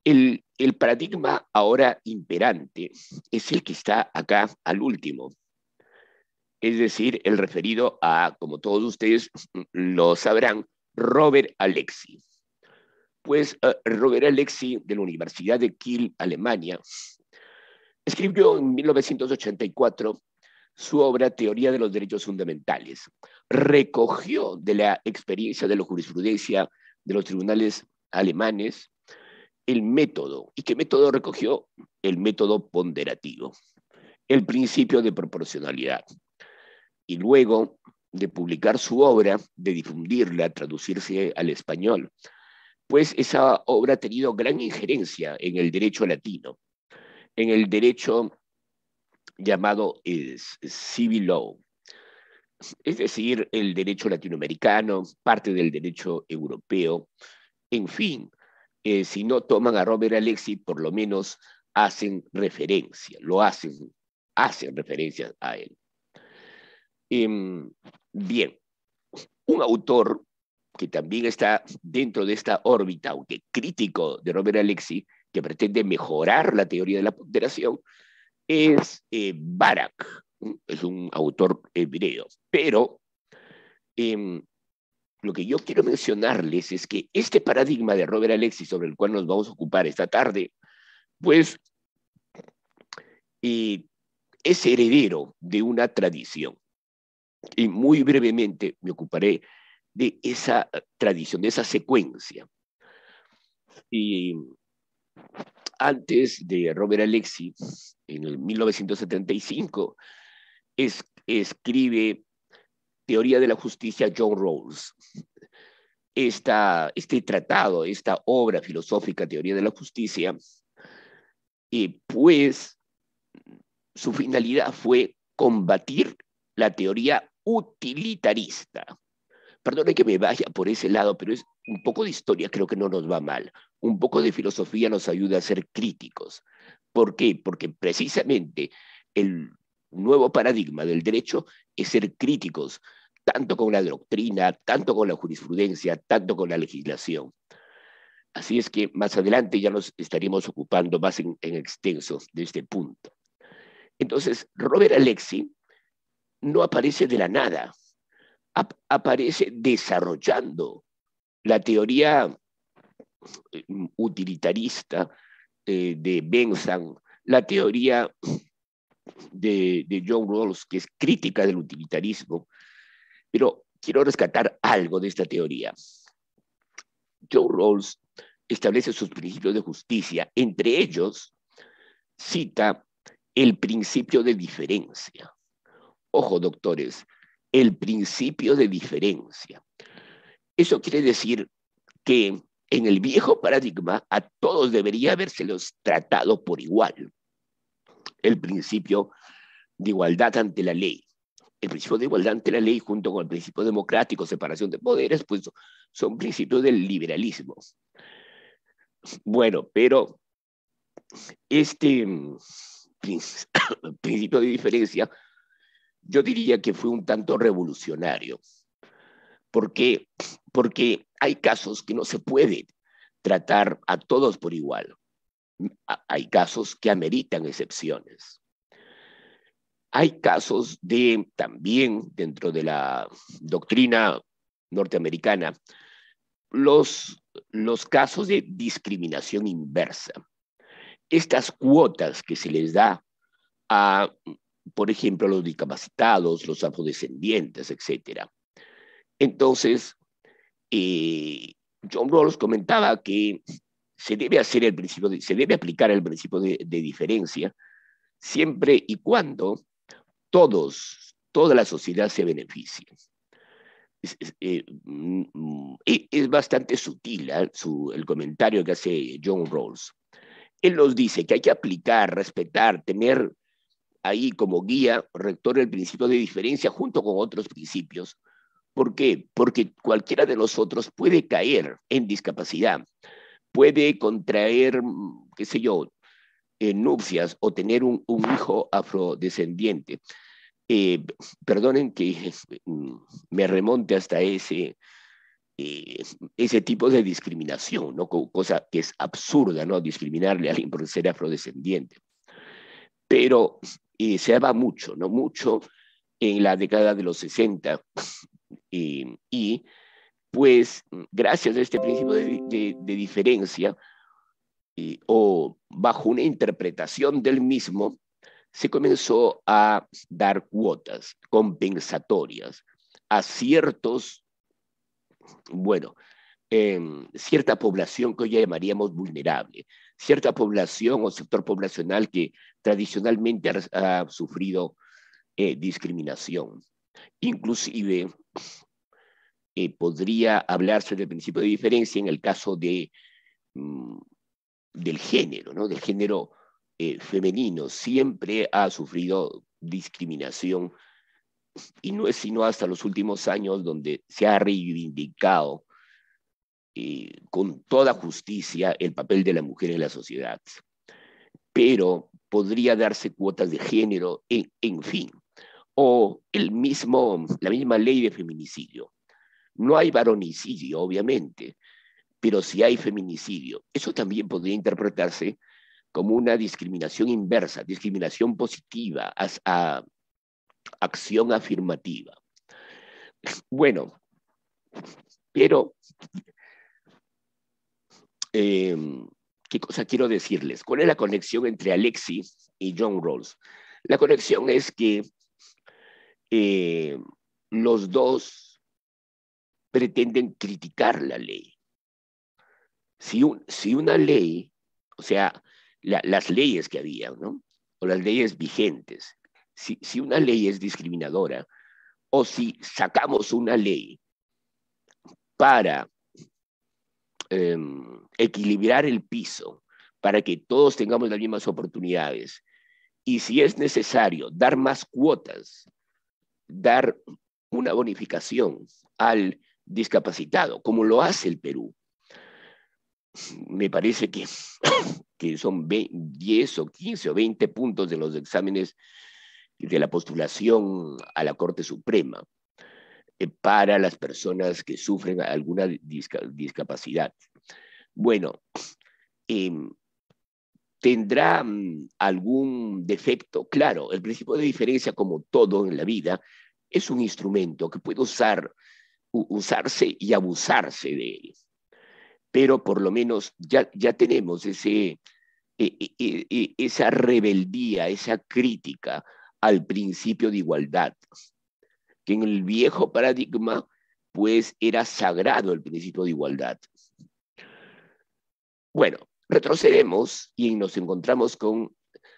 El paradigma ahora imperante es el que está acá al último, es decir, el referido a, como todos ustedes lo sabrán, Robert Alexi. Pues Robert Alexi, de la Universidad de Kiel, Alemania, escribió en 1984 su obra Teoría de los Derechos Fundamentales. Recogió de la experiencia de la jurisprudencia de los tribunales alemanes el método. ¿Y qué método recogió? El método ponderativo, el principio de proporcionalidad. Y luego de publicar su obra, de difundirla, traducirse al español, pues esa obra ha tenido gran injerencia en el derecho latino, en el derecho llamado civil law, es decir, el derecho latinoamericano, parte del derecho europeo, en fin, si no toman a Robert Alexi, por lo menos hacen referencia, hacen referencia a él. Bien, un autor que también está dentro de esta órbita, aunque crítico de Robert Alexi, que pretende mejorar la teoría de la ponderación, es Barak, es un autor hebreo. Pero lo que yo quiero mencionarles es que este paradigma de Robert Alexi, sobre el cual nos vamos a ocupar esta tarde, pues es heredero de una tradición. Y muy brevemente me ocuparé de esa tradición, de esa secuencia. Y antes de Robert Alexi, en el 1975, escribe Teoría de la Justicia John Rawls. Este tratado, esta obra filosófica, Teoría de la Justicia, pues su finalidad fue combatir la teoría utilitarista. Perdone que me vaya por ese lado, pero es un poco de historia, creo que no nos va mal. Un poco de filosofía nos ayuda a ser críticos. ¿Por qué? Porque precisamente el nuevo paradigma del derecho es ser críticos, tanto con la doctrina, tanto con la jurisprudencia, tanto con la legislación. Así es que más adelante ya nos estaríamos ocupando más en extenso de este punto. Entonces, Robert Alexi no aparece de la nada, aparece desarrollando la teoría utilitarista de Bentham, la teoría de John Rawls, que es crítica del utilitarismo, pero quiero rescatar algo de esta teoría. John Rawls establece sus principios de justicia, entre ellos cita el principio de diferencia. Ojo, doctores, el principio de diferencia. Eso quiere decir que en el viejo paradigma a todos debería habérselos tratado por igual. El principio de igualdad ante la ley. El principio de igualdad ante la ley junto con el principio democrático, separación de poderes, pues son principios del liberalismo. Bueno, pero este principio de diferencia yo diría que fue un tanto revolucionario. ¿Por qué? Porque hay casos que no se puede tratar a todos por igual. Hay casos que ameritan excepciones. Hay casos de, también dentro de la doctrina norteamericana, los casos de discriminación inversa. Estas cuotas que se les da a, por ejemplo, los discapacitados, los afrodescendientes, etc. Entonces, John Rawls comentaba que se debe se debe aplicar el principio de diferencia siempre y cuando toda la sociedad se beneficie. Es bastante sutil el comentario que hace John Rawls. Él nos dice que hay que aplicar, respetar, tener ahí como guía rector el principio de diferencia junto con otros principios. ¿Por qué? Porque cualquiera de nosotros puede caer en discapacidad, puede contraer, qué sé yo, nupcias o tener un hijo afrodescendiente. Eh, Perdonen que me remonte hasta eh, ese tipo de discriminación, ¿no? Cosa que es absurda, ¿no? Discriminarle a alguien por ser afrodescendiente. Pero se daba mucho, ¿no? Mucho en la década de los 60 y pues gracias a este principio de diferencia o bajo una interpretación del mismo, se comenzó a dar cuotas compensatorias a ciertos, bueno, cierta población que hoy llamaríamos vulnerable, cierta población o sector poblacional que tradicionalmente ha sufrido discriminación. Inclusive podría hablarse del principio de diferencia en el caso del género, ¿no? Del género femenino. Siempre ha sufrido discriminación y no es sino hasta los últimos años donde se ha reivindicado con toda justicia el papel de la mujer en la sociedad. Pero podría darse cuotas de género, en fin, o la misma ley de feminicidio. No hay varonicidio, obviamente, pero sí hay feminicidio. Eso también podría interpretarse como una discriminación inversa, discriminación positiva, a acción afirmativa. Bueno, pero ¿qué cosa quiero decirles? ¿Cuál es la conexión entre Alexis y John Rawls? La conexión es que los dos pretenden criticar la ley. Si una ley, o sea, las leyes que había, ¿no? O las leyes vigentes, si una ley es discriminadora, o si sacamos una ley para equilibrar el piso, para que todos tengamos las mismas oportunidades, y si es necesario dar más cuotas, dar una bonificación al discapacitado, como lo hace el Perú, me parece que son 10 o 15 o 20 puntos de los exámenes de la postulación a la Corte Suprema para las personas que sufren alguna discapacidad. Bueno, ¿tendrá algún defecto? Claro, el principio de diferencia, como todo en la vida, es un instrumento que puede usarse y abusarse de él. Pero por lo menos ya tenemos esa rebeldía, esa crítica al principio de igualdad, que en el viejo paradigma pues era sagrado el principio de igualdad. Bueno, retrocedemos y nos encontramos con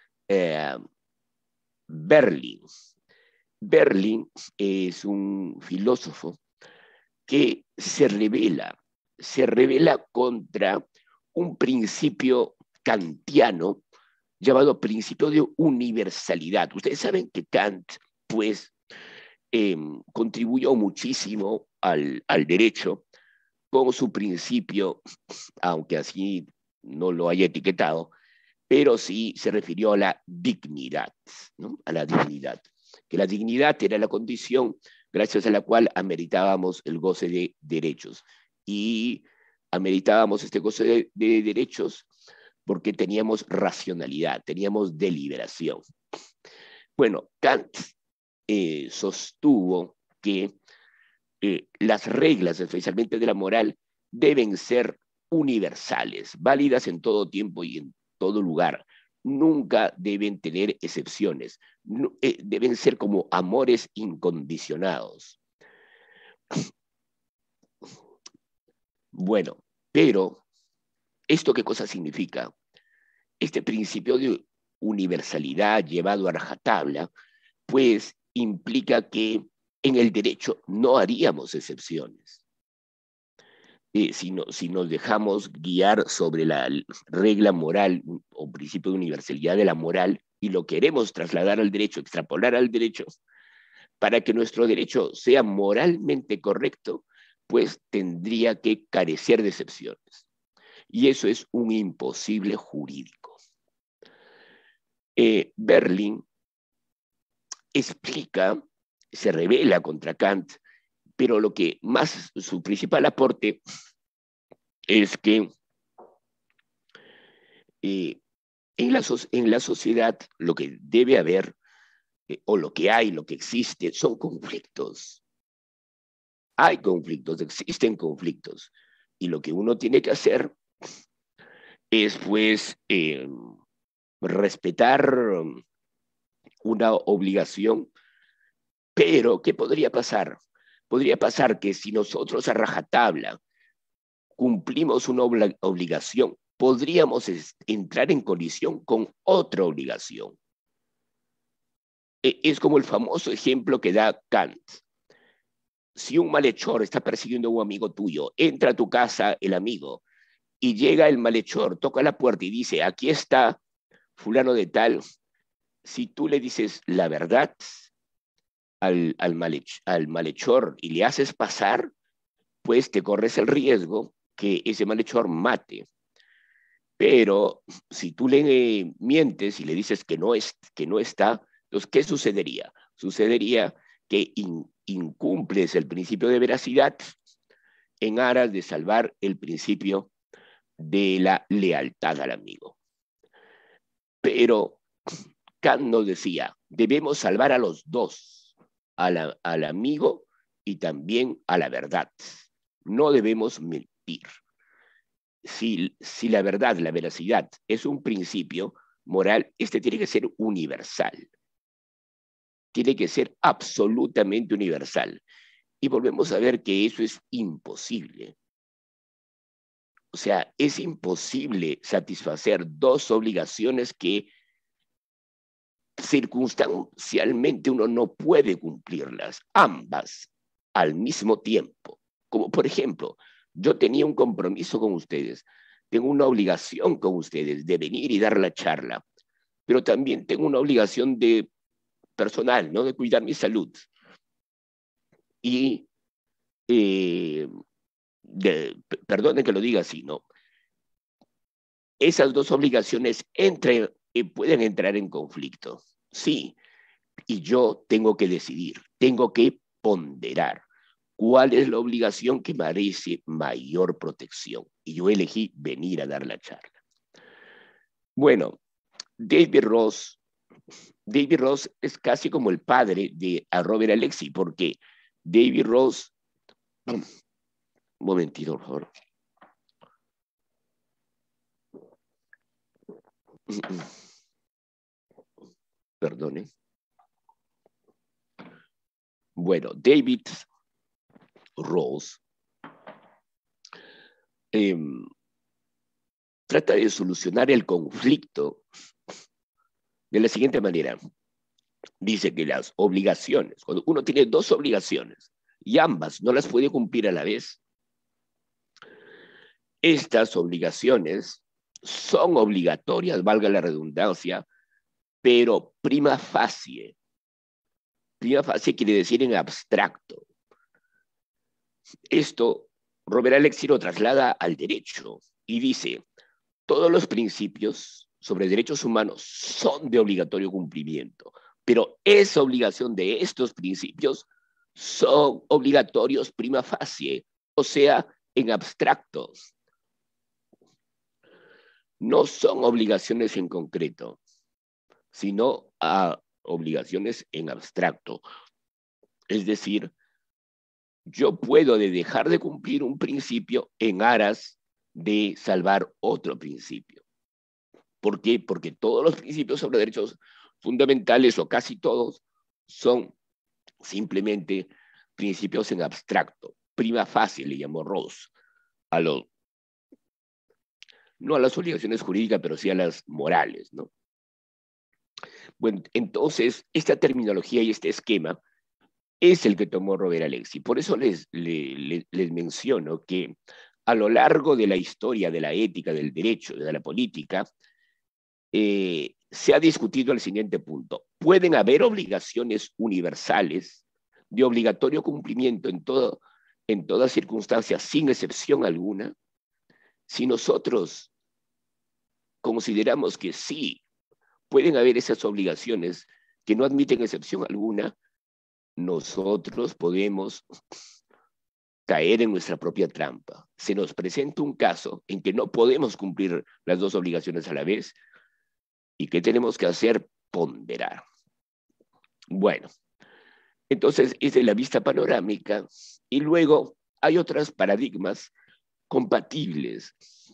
Berlin. Berlin es un filósofo que se revela contra un principio kantiano llamado principio de universalidad. Ustedes saben que Kant, pues, contribuyó muchísimo al derecho con su principio, aunque así no lo haya etiquetado, pero sí se refirió a la dignidad, ¿no? A la dignidad. Que la dignidad era la condición gracias a la cual ameritábamos el goce de derechos. Y ameritábamos este goce de derechos porque teníamos racionalidad, teníamos deliberación. Bueno, Kant sostuvo que las reglas, especialmente de la moral, deben ser universales, válidas en todo tiempo y en todo lugar. Nunca deben tener excepciones. No, deben ser como amores incondicionados. Bueno, pero ¿esto qué cosa significa? Este principio de universalidad llevado a rajatabla, pues implica que en el derecho no haríamos excepciones. Si nos dejamos guiar sobre la regla moral o principio de universalidad de la moral y lo queremos trasladar al derecho, extrapolar al derecho, para que nuestro derecho sea moralmente correcto, pues tendría que carecer de excepciones. Y eso es un imposible jurídico. Berlin explica, se revela contra Kant pero lo que más, su principal aporte es que en la sociedad lo que debe haber, o lo que hay, lo que existe, son conflictos. Hay conflictos, existen conflictos. Y lo que uno tiene que hacer es, pues, respetar una obligación, pero ¿qué podría pasar? Podría pasar que si nosotros a rajatabla cumplimos una obligación, podríamos entrar en colisión con otra obligación. Es como el famoso ejemplo que da Kant. Si un malhechor está persiguiendo a un amigo tuyo, entra a tu casa el amigo y llega el malhechor, toca la puerta y dice, aquí está fulano de tal. Si tú le dices la verdad al malhechor y le haces pasar, pues te corres el riesgo que ese malhechor mate. Pero si tú le mientes y le dices que no está, entonces, ¿qué sucedería? Sucedería que incumples el principio de veracidad en aras de salvar el principio de la lealtad al amigo. Pero Kant nos decía, debemos salvar a los dos, al amigo y también a la verdad. No debemos mentir. Si la verdad, la veracidad es un principio moral, este tiene que ser universal. Tiene que ser absolutamente universal. Y volvemos a ver que eso es imposible. O sea, es imposible satisfacer dos obligaciones que circunstancialmente uno no puede cumplirlas, ambas al mismo tiempo. Como por ejemplo, yo tenía un compromiso con ustedes, tengo una obligación con ustedes de venir y dar la charla, pero también tengo una obligación de personal, ¿no? De cuidar mi salud. Y, perdone que lo diga así, ¿no? Esas dos obligaciones pueden entrar en conflicto, sí, y yo tengo que decidir, tengo que ponderar cuál es la obligación que merece mayor protección. Y yo elegí venir a dar la charla. Bueno, David Ross, David Ross es casi como el padre de Robert Alexi, porque David Ross, un momentito, por favor. Perdone. Bueno, David Ross trata de solucionar el conflicto de la siguiente manera. Dice que las obligaciones, cuando uno tiene dos obligaciones y ambas no las puede cumplir a la vez, estas obligaciones son obligatorias, valga la redundancia, pero prima facie. Prima facie quiere decir en abstracto. Esto Robert Alexi lo traslada al derecho y dice, todos los principios sobre derechos humanos son de obligatorio cumplimiento, pero esa obligación de estos principios son obligatorios prima facie, o sea, en abstracto. No son obligaciones en concreto, sino a obligaciones en abstracto. Es decir, yo puedo dejar de cumplir un principio en aras de salvar otro principio. ¿Por qué? Porque todos los principios sobre derechos fundamentales, o casi todos, son simplemente principios en abstracto. Prima facie, le llamó Ross, no a las obligaciones jurídicas, pero sí a las morales, ¿no? Bueno, entonces, esta terminología y este esquema es el que tomó Robert Alexi. Por eso les menciono que a lo largo de la historia de la ética, del derecho, de la política, se ha discutido el siguiente punto. ¿Pueden haber obligaciones universales de obligatorio cumplimiento en todas circunstancias, sin excepción alguna? Si nosotros consideramos que sí, pueden haber esas obligaciones que no admiten excepción alguna, nosotros podemos caer en nuestra propia trampa. Se nos presenta un caso en que no podemos cumplir las dos obligaciones a la vez. ¿Y qué tenemos que hacer? Ponderar. Bueno, entonces esa es la vista panorámica. Y luego hay otros paradigmas compatibles.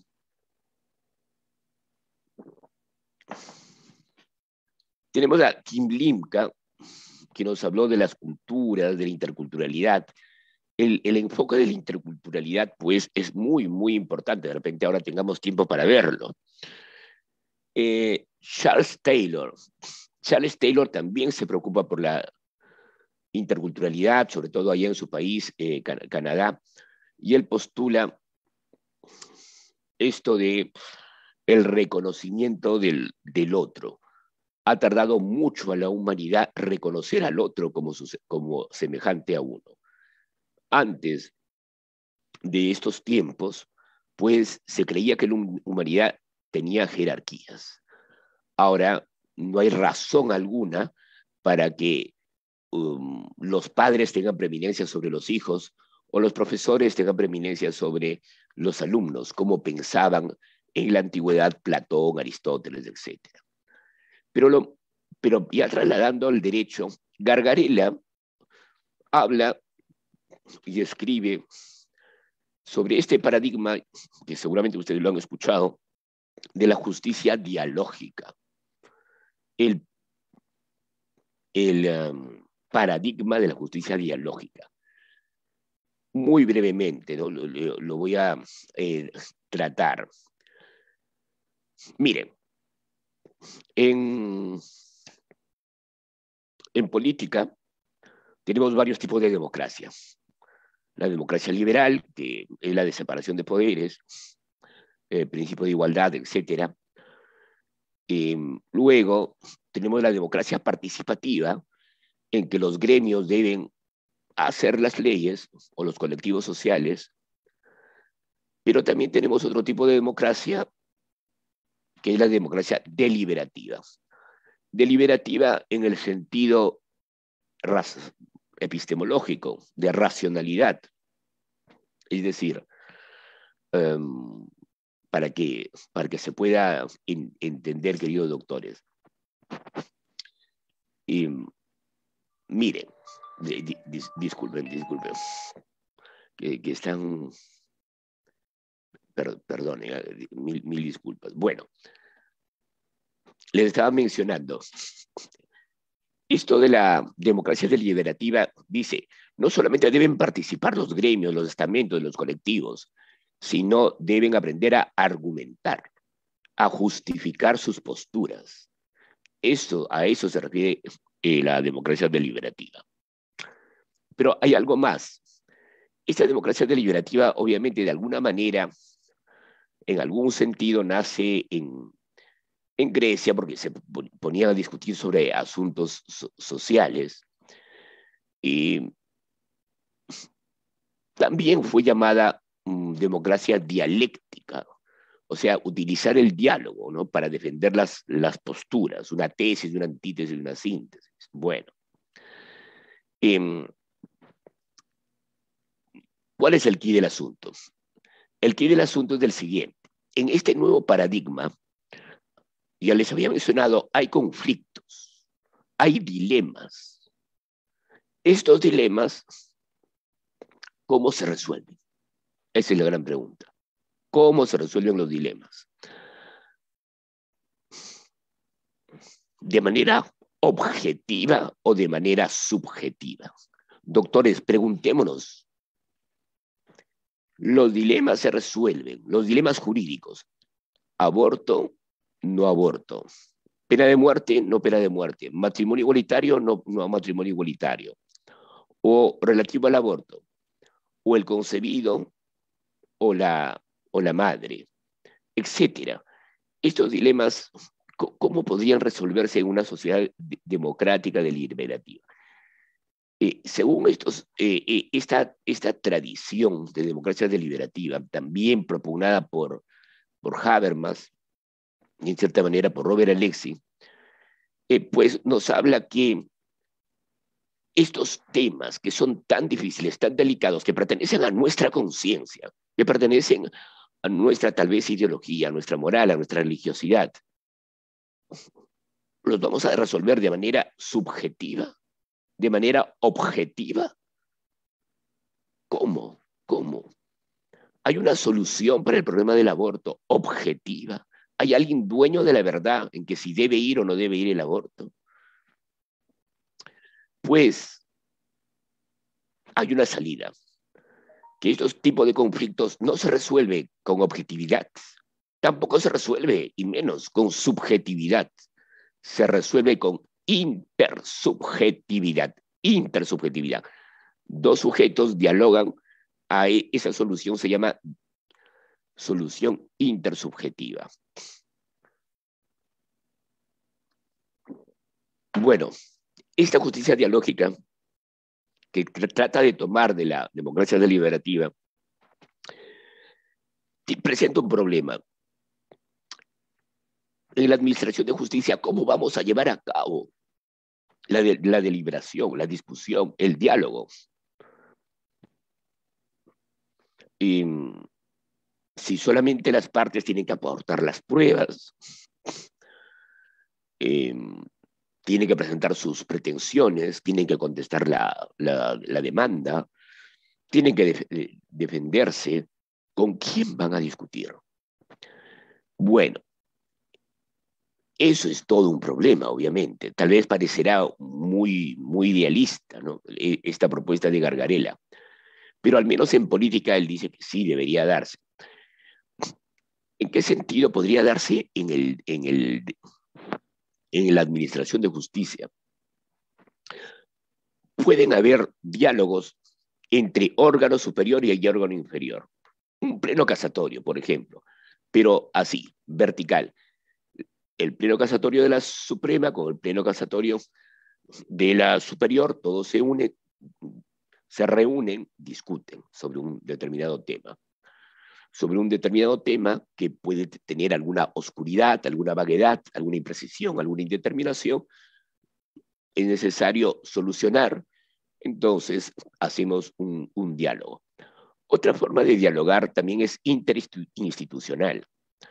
Tenemos a Kim Limca, que nos habló de las culturas, de la interculturalidad. El enfoque de la interculturalidad, pues, es muy, muy importante. De repente ahora tengamos tiempo para verlo. Charles Taylor. Charles Taylor también se preocupa por la interculturalidad, sobre todo allá en su país, Canadá, y él postula esto de el reconocimiento del otro. Ha tardado mucho a la humanidad reconocer al otro como semejante a uno. Antes de estos tiempos, pues se creía que la humanidad tenía jerarquías. Ahora no hay razón alguna para que los padres tengan preeminencia sobre los hijos o los profesores tengan preeminencia sobre los alumnos, como pensaban en la antigüedad Platón, Aristóteles, etc. Pero ya trasladando al derecho, Gargarella habla y escribe sobre este paradigma, que seguramente ustedes lo han escuchado, de la justicia dialógica. El paradigma de la justicia dialógica. Muy brevemente, ¿no? Lo voy a tratar. Miren, en política tenemos varios tipos de democracia. La democracia liberal, que es la de separación de poderes, principio de igualdad, etc. Luego tenemos la democracia participativa, en que los gremios deben hacer las leyes o los colectivos sociales, pero también tenemos otro tipo de democracia, que es la democracia deliberativa. Deliberativa en el sentido epistemológico, de racionalidad. Es decir, para que se pueda entender, queridos doctores. Miren, disculpen, que están... Perdón, mil disculpas. Bueno, les estaba mencionando, esto de la democracia deliberativa dice, no solamente deben participar los gremios, los estamentos, los colectivos, sino deben aprender a argumentar, a justificar sus posturas. A eso se refiere la democracia deliberativa. Pero hay algo más. Esta democracia deliberativa, obviamente, de alguna manera, en algún sentido, nace en Grecia, porque se ponían a discutir sobre asuntos sociales, y también fue llamada democracia dialéctica, o sea, utilizar el diálogo, ¿no?, para defender las posturas, una tesis, una antítesis, una síntesis. Bueno, ¿cuál es el quid del asunto? El quid del asunto es del siguiente. En este nuevo paradigma, ya les había mencionado, hay conflictos, hay dilemas. Estos dilemas, ¿cómo se resuelven? Esa es la gran pregunta. ¿Cómo se resuelven los dilemas? ¿De manera objetiva o de manera subjetiva? Doctores, preguntémonos. Los dilemas se resuelven, los dilemas jurídicos. Aborto, no aborto. Pena de muerte, no pena de muerte. Matrimonio igualitario, no matrimonio igualitario. O relativo al aborto. O el concebido, o la madre, etcétera. Estos dilemas, ¿cómo podrían resolverse en una sociedad democrática deliberativa? Según esta tradición de democracia deliberativa, también propugnada por Habermas, y en cierta manera por Robert Alexy, pues nos habla que estos temas que son tan difíciles, tan delicados, que pertenecen a nuestra conciencia, que pertenecen a nuestra tal vez ideología, a nuestra moral, a nuestra religiosidad, los vamos a resolver de manera subjetiva, de manera objetiva. ¿Cómo? ¿Cómo? ¿Hay una solución para el problema del aborto objetiva? ¿Hay alguien dueño de la verdad en que si debe ir o no debe ir el aborto? Pues hay una salida, que estos tipos de conflictos no se resuelven con objetividad, tampoco se resuelve, y menos, con subjetividad. Se resuelve con intersubjetividad. Intersubjetividad. Dos sujetos dialogan, esa solución se llama solución intersubjetiva. Bueno, esta justicia dialógica que trata de tomar de la democracia deliberativa presenta un problema. En la administración de justicia, ¿cómo vamos a llevar a cabo la deliberación, la discusión, el diálogo? Y si solamente las partes tienen que aportar las pruebas, tienen que presentar sus pretensiones, tienen que contestar la demanda, tienen que defenderse, ¿con quién van a discutir? Bueno, eso es todo un problema, obviamente. Tal vez parecerá muy, muy idealista, ¿no? Esta propuesta de Gargarella, pero al menos en política él dice que sí debería darse. ¿En qué sentido podría darse en la administración de justicia? Pueden haber diálogos entre órgano superior y órgano inferior. Un pleno casatorio, por ejemplo, pero así, vertical. El pleno casatorio de la Suprema con el pleno casatorio de la superior, todos se reúnen, discuten sobre un determinado tema. Sobre un determinado tema que puede tener alguna oscuridad, alguna vaguedad, alguna imprecisión, alguna indeterminación, es necesario solucionar, entonces hacemos un diálogo. Otra forma de dialogar también es interinstitucional.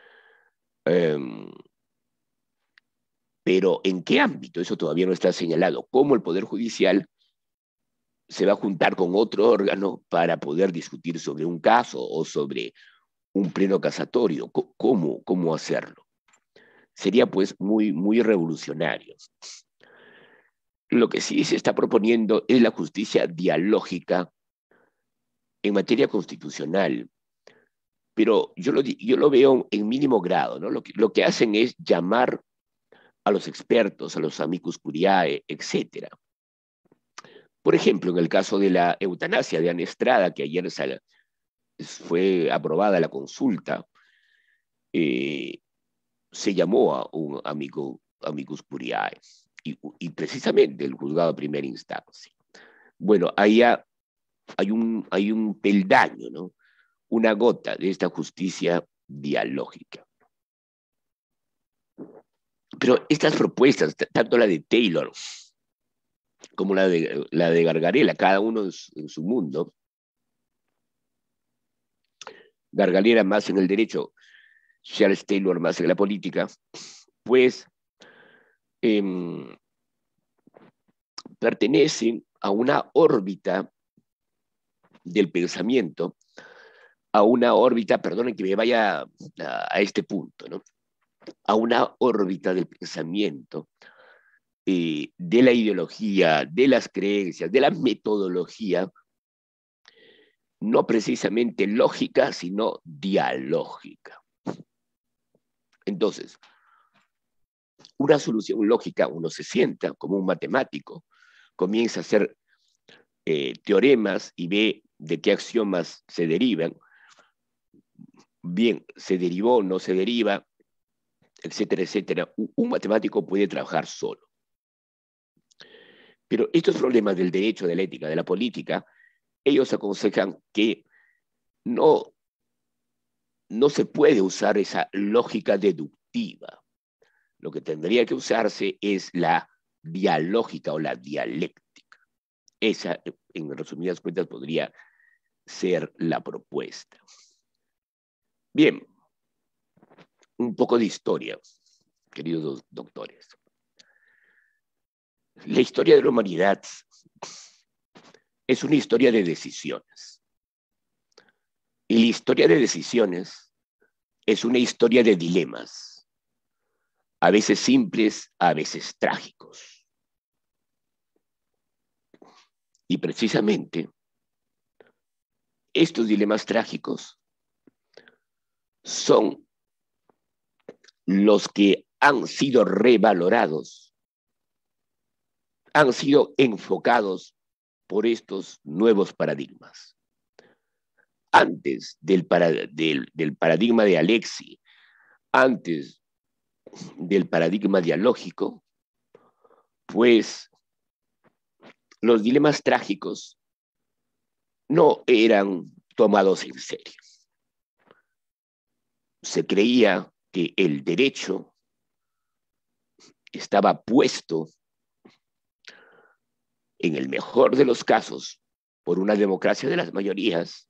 Pero ¿en qué ámbito? Eso todavía no está señalado. ¿Cómo el Poder Judicial se va a juntar con otro órgano para poder discutir sobre un caso o sobre un pleno casatorio? ¿Cómo hacerlo? Sería pues muy, muy revolucionario. Lo que sí se está proponiendo es la justicia dialógica en materia constitucional, pero yo lo veo en mínimo grado, ¿no? Lo que hacen es llamar a los expertos, a los amicus curiae, etcétera. Por ejemplo, en el caso de la eutanasia de Ana Estrada, que ayer fue aprobada la consulta, se llamó a un amicus curiae, y precisamente el juzgado de primera instancia. Bueno, ahí hay un peldaño, ¿no? Una gota de esta justicia dialógica. Pero estas propuestas, tanto la de Taylor como la de Gargarella, cada uno en su mundo, Gargarella más en el derecho, Charles Taylor más en la política, pues pertenecen a una órbita del pensamiento, a una órbita, perdonen que me vaya a este punto, ¿no? A una órbita del pensamiento, de la ideología, de las creencias, de la metodología, no precisamente lógica, sino dialógica. Entonces, una solución lógica, uno se sienta como un matemático, comienza a hacer teoremas y ve de qué axiomas se derivan, bien, se derivó, no se deriva, etcétera, etcétera. Un matemático puede trabajar solo. Pero estos problemas del derecho, de la ética, de la política, ellos aconsejan que no se puede usar esa lógica deductiva. Lo que tendría que usarse es la dialógica o la dialéctica. Esa, en resumidas cuentas, podría ser la propuesta. Bien, un poco de historia, queridos doctores. La historia de la humanidad es una historia de decisiones. Y la historia de decisiones es una historia de dilemas, a veces simples, a veces trágicos. Y precisamente estos dilemas trágicos son los que han sido revalorados, han sido enfocados por estos nuevos paradigmas. Antes del paradigma de Alexis, antes del paradigma dialógico, pues los dilemas trágicos no eran tomados en serio. Se creía que el derecho estaba puesto, en el mejor de los casos, por una democracia de las mayorías,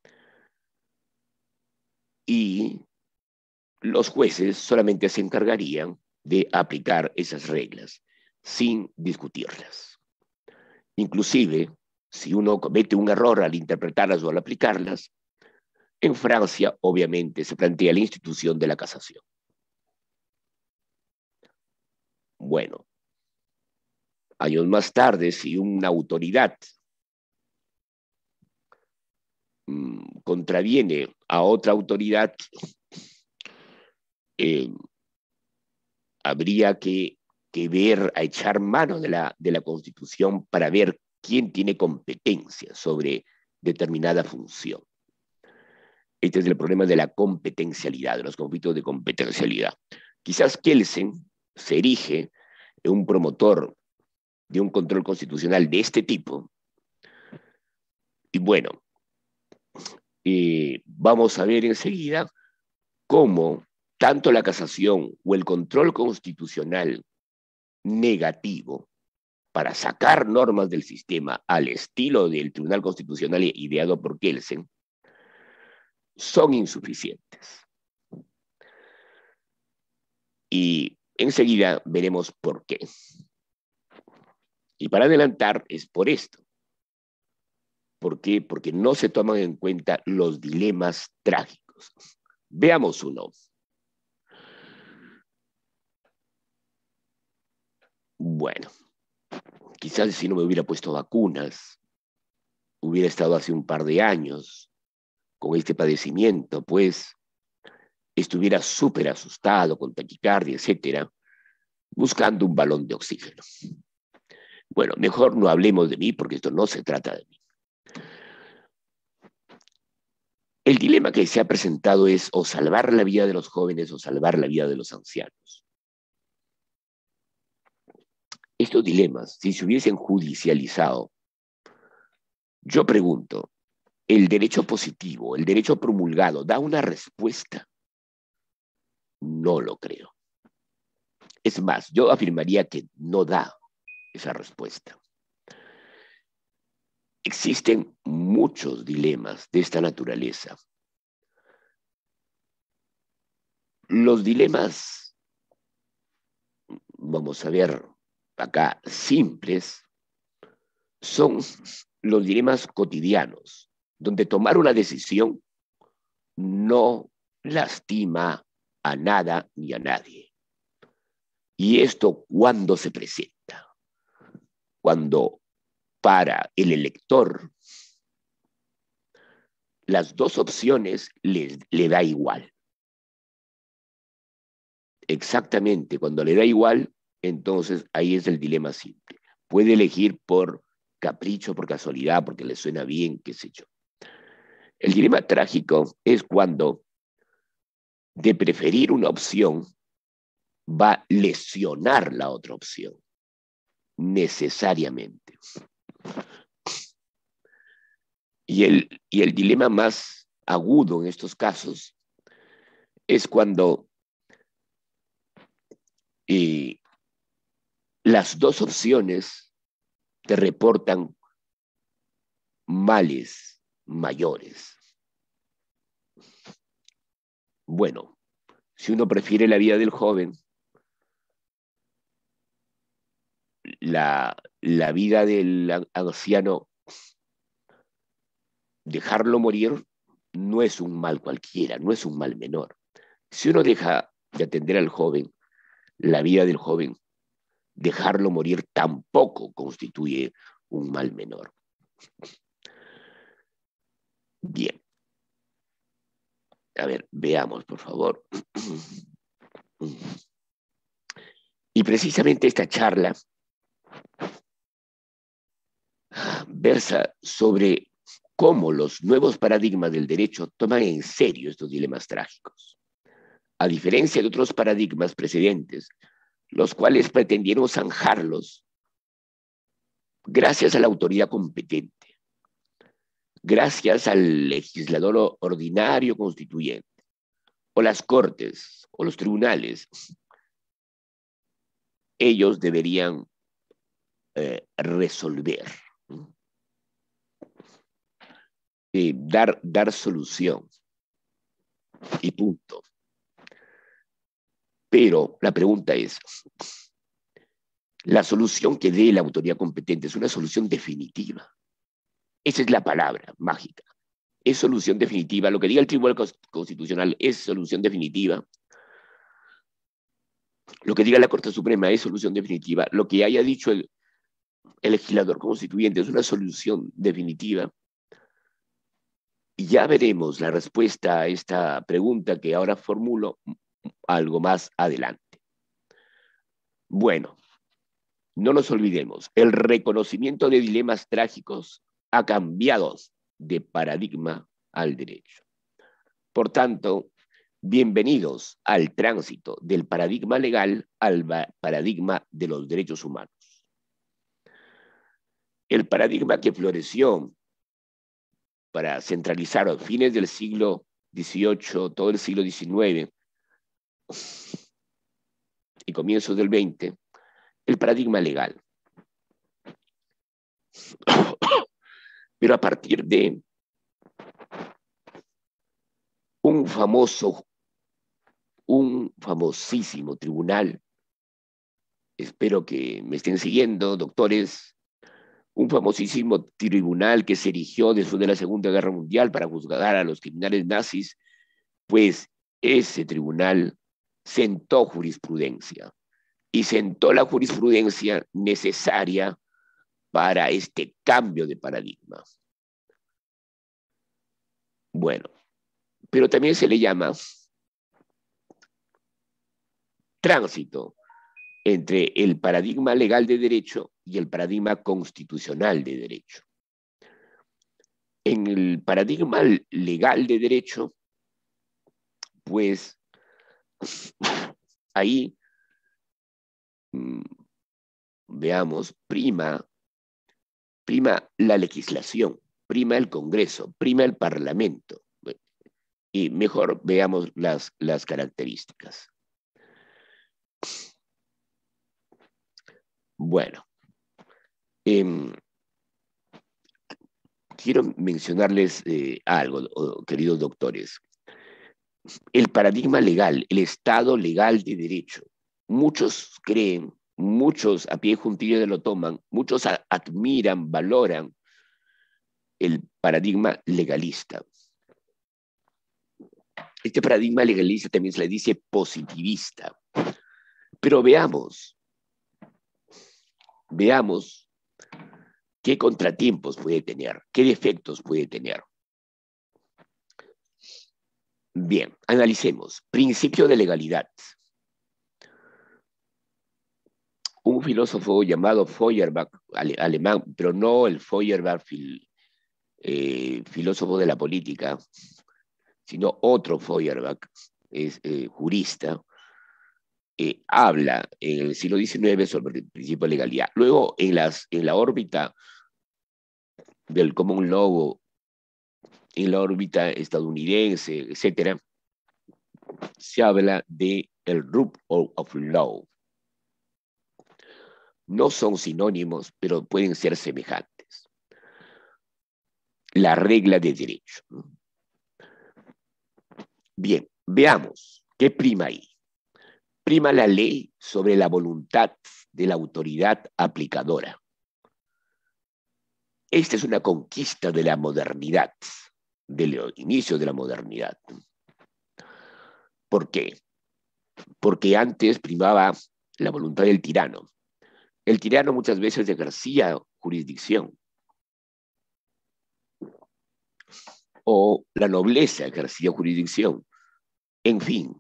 y los jueces solamente se encargarían de aplicar esas reglas sin discutirlas. Inclusive, si uno comete un error al interpretarlas o al aplicarlas, en Francia obviamente se plantea la institución de la casación. Bueno, años más tarde, si una autoridad contraviene a otra autoridad, habría que ver, a echar mano de la Constitución para ver quién tiene competencia sobre determinada función. Este es el problema de la competencialidad, de los conflictos de competencialidad. Quizás Kelsen se erige en un promotor de un control constitucional de este tipo. Y bueno, vamos a ver enseguida cómo tanto la casación o el control constitucional negativo para sacar normas del sistema al estilo del Tribunal Constitucional ideado por Kelsen son insuficientes. Y enseguida veremos por qué. Y para adelantar es por esto. ¿Por qué? Porque no se toman en cuenta los dilemas trágicos. Veamos uno. Bueno, quizás si no me hubiera puesto vacunas, hubiera estado hace un par de años con este padecimiento, pues estuviera súper asustado, con taquicardia, etcétera, buscando un balón de oxígeno. Bueno, mejor no hablemos de mí porque esto no se trata de mí. El dilema que se ha presentado es o salvar la vida de los jóvenes o salvar la vida de los ancianos. Estos dilemas, si se hubiesen judicializado, yo pregunto, ¿el derecho positivo, el derecho promulgado, da una respuesta? No lo creo. Es más, yo afirmaría que no da esa respuesta. Existen muchos dilemas de esta naturaleza. Los dilemas, vamos a ver acá, simples, son los dilemas cotidianos, donde tomar una decisión no lastima a nada ni a nadie. ¿Y esto cuándo se presenta? Cuando para el elector las dos opciones le da igual. Exactamente, cuando le da igual, entonces ahí es el dilema simple. Puede elegir por capricho, por casualidad, porque le suena bien, qué sé yo. El dilema trágico es cuando de preferir una opción va a lesionar la otra opción, necesariamente. Y el dilema más agudo en estos casos es cuando las dos opciones te reportan males mayores. Bueno, si uno prefiere la vida del joven, la vida del anciano, dejarlo morir no es un mal cualquiera, no es un mal menor. Si uno deja de atender al joven, la vida del joven, dejarlo morir tampoco constituye un mal menor. Bien. A ver, veamos, por favor. Y precisamente esta charla versa sobre cómo los nuevos paradigmas del derecho toman en serio estos dilemas trágicos. A diferencia de otros paradigmas precedentes, los cuales pretendieron zanjarlos gracias a la autoridad competente, gracias al legislador ordinario constituyente, o las cortes, o los tribunales, ellos deberían resolver, dar solución y punto. Pero la pregunta es, la solución que dé la autoridad competente es una solución definitiva. Esa es la palabra mágica. Es solución definitiva. Lo que diga el Tribunal Constitucional es solución definitiva. Lo que diga la Corte Suprema es solución definitiva. Lo que haya dicho el legislador constituyente es una solución definitiva. Y ya veremos la respuesta a esta pregunta que ahora formulo algo más adelante. Bueno, no nos olvidemos, el reconocimiento de dilemas trágicos ha cambiado de paradigma al derecho. Por tanto, bienvenidos al tránsito del paradigma legal al paradigma de los derechos humanos. El paradigma que floreció para centralizar a fines del siglo XVIII, todo el siglo XIX y comienzos del XX, el paradigma legal. Pero a partir de un famosísimo tribunal, espero que me estén siguiendo, doctores, un famosísimo tribunal que se erigió después de la Segunda Guerra Mundial para juzgar a los criminales nazis, pues ese tribunal sentó jurisprudencia y sentó la jurisprudencia necesaria para este cambio de paradigma. Bueno, pero también se le llama tránsito entre el paradigma legal de derecho y el paradigma constitucional de derecho. En el paradigma legal de derecho, pues ahí, veamos, prima la legislación, prima el Congreso, prima el Parlamento. Y mejor veamos las características. Bueno, quiero mencionarles algo, queridos doctores. El paradigma legal, el Estado legal de derecho. Muchos creen, muchos a pie juntillas lo toman, muchos admiran, valoran el paradigma legalista. Este paradigma legalista también se le dice positivista. Pero veamos qué contratiempos puede tener, qué defectos puede tener. Bien, analicemos. Principio de legalidad. Un filósofo llamado Feuerbach, alemán, pero no el Feuerbach filósofo de la política, sino otro Feuerbach, es jurista, habla en el siglo XIX sobre el principio de legalidad. Luego, en la órbita del common law, en la órbita estadounidense, etcétera, se habla de el rule of law. No son sinónimos, pero pueden ser semejantes. la regla de derecho. Bien, veamos qué prima ahí. Prima la ley sobre la voluntad de la autoridad aplicadora. Esta es una conquista de la modernidad, del inicio de la modernidad. ¿Por qué? Porque antes primaba la voluntad del tirano. El tirano muchas veces ejercía jurisdicción, o la nobleza ejercía jurisdicción. En fin,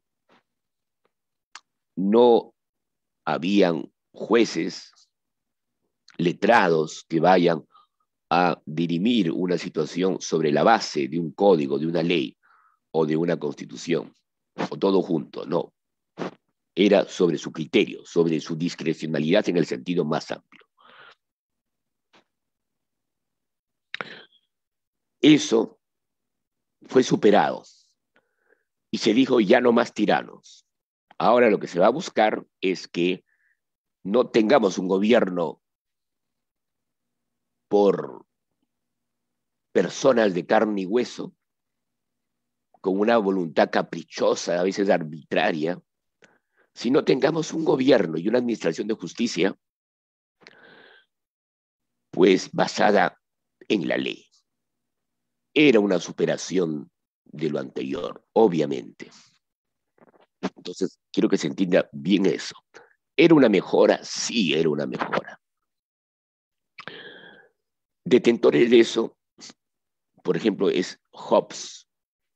no habían jueces letrados que vayan a dirimir una situación sobre la base de un código, de una ley o de una constitución, o todo junto, no. Era sobre su criterio, sobre su discrecionalidad en el sentido más amplio. Eso fue superado y se dijo ya no más tiranos. Ahora lo que se va a buscar es que no tengamos un gobierno por personas de carne y hueso, con una voluntad caprichosa, a veces arbitraria, sino tengamos un gobierno y una administración de justicia, pues basada en la ley. Era una superación de lo anterior, obviamente. Entonces, quiero que se entienda bien eso. ¿Era una mejora? Sí, era una mejora. Detentores de eso, por ejemplo, es Hobbes.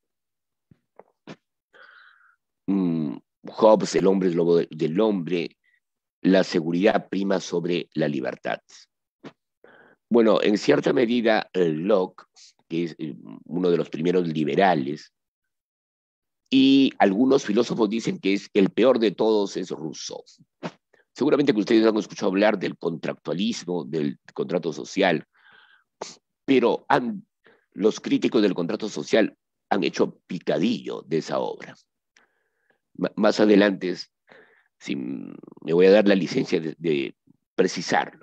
Hobbes, el hombre es lobo del hombre, la seguridad prima sobre la libertad. Bueno, en cierta medida, Locke, que es uno de los primeros liberales, y algunos filósofos dicen que es el peor de todos, es Rousseau. Seguramente que ustedes han escuchado hablar del contractualismo, del contrato social, pero los críticos del contrato social han hecho picadillo de esa obra. Más adelante, si me voy a dar la licencia de precisarlo.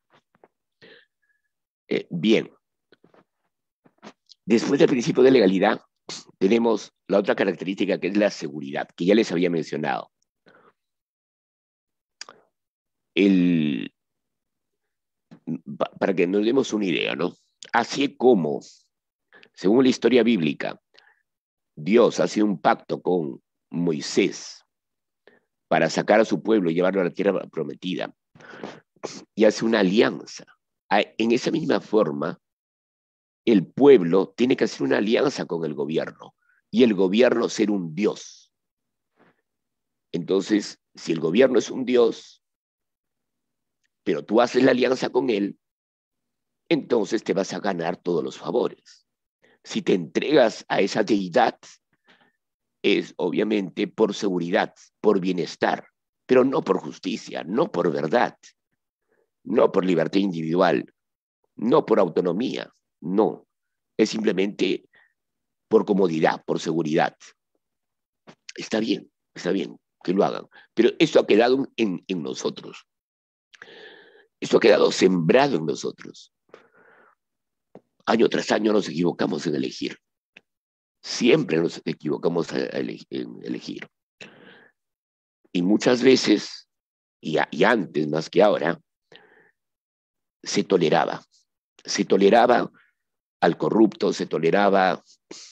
Bien, después del principio de legalidad, tenemos la otra característica que es la seguridad, que ya les había mencionado. Para que nos demos una idea, ¿no? Así como, según la historia bíblica, Dios hace un pacto con Moisés para sacar a su pueblo y llevarlo a la tierra prometida, y hace una alianza. En esa misma forma, el pueblo tiene que hacer una alianza con el gobierno, y el gobierno ser un Dios. Entonces, si el gobierno es un Dios, pero tú haces la alianza con él, entonces te vas a ganar todos los favores. Si te entregas a esa deidad, es obviamente por seguridad, por bienestar, pero no por justicia, no por verdad, no por libertad individual, no por autonomía, no. Es simplemente por comodidad, por seguridad. Está bien que lo hagan, pero esto ha quedado en nosotros. Esto ha quedado sembrado en nosotros. Año tras año nos equivocamos en elegir. Siempre nos equivocamos en elegir. Y muchas veces, y antes más que ahora, se toleraba. Se toleraba al corrupto, se toleraba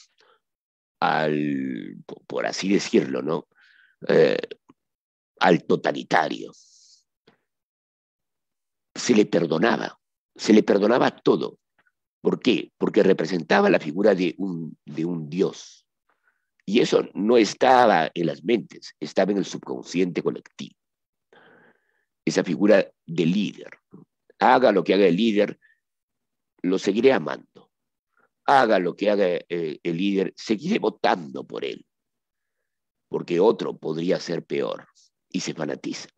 por así decirlo, ¿no? Eh, al totalitario. Se le perdonaba todo. ¿Por qué? Porque representaba la figura de un Dios. Y eso no estaba en las mentes, estaba en el subconsciente colectivo. Esa figura de líder. Haga lo que haga el líder, lo seguiré amando. Haga lo que haga el líder, seguiré votando por él, porque otro podría ser peor, y se fanatiza.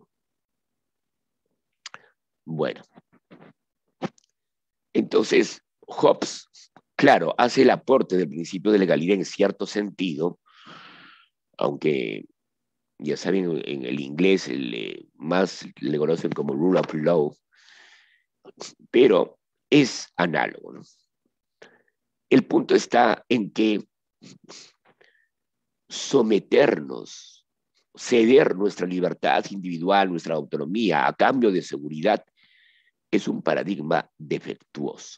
Bueno, entonces Hobbes, claro, hace el aporte del principio de legalidad en cierto sentido, aunque ya saben, en el inglés más le conocen como rule of law, pero es análogo, ¿no? El punto está en que someternos, ceder nuestra libertad individual, nuestra autonomía a cambio de seguridad, es un paradigma defectuoso.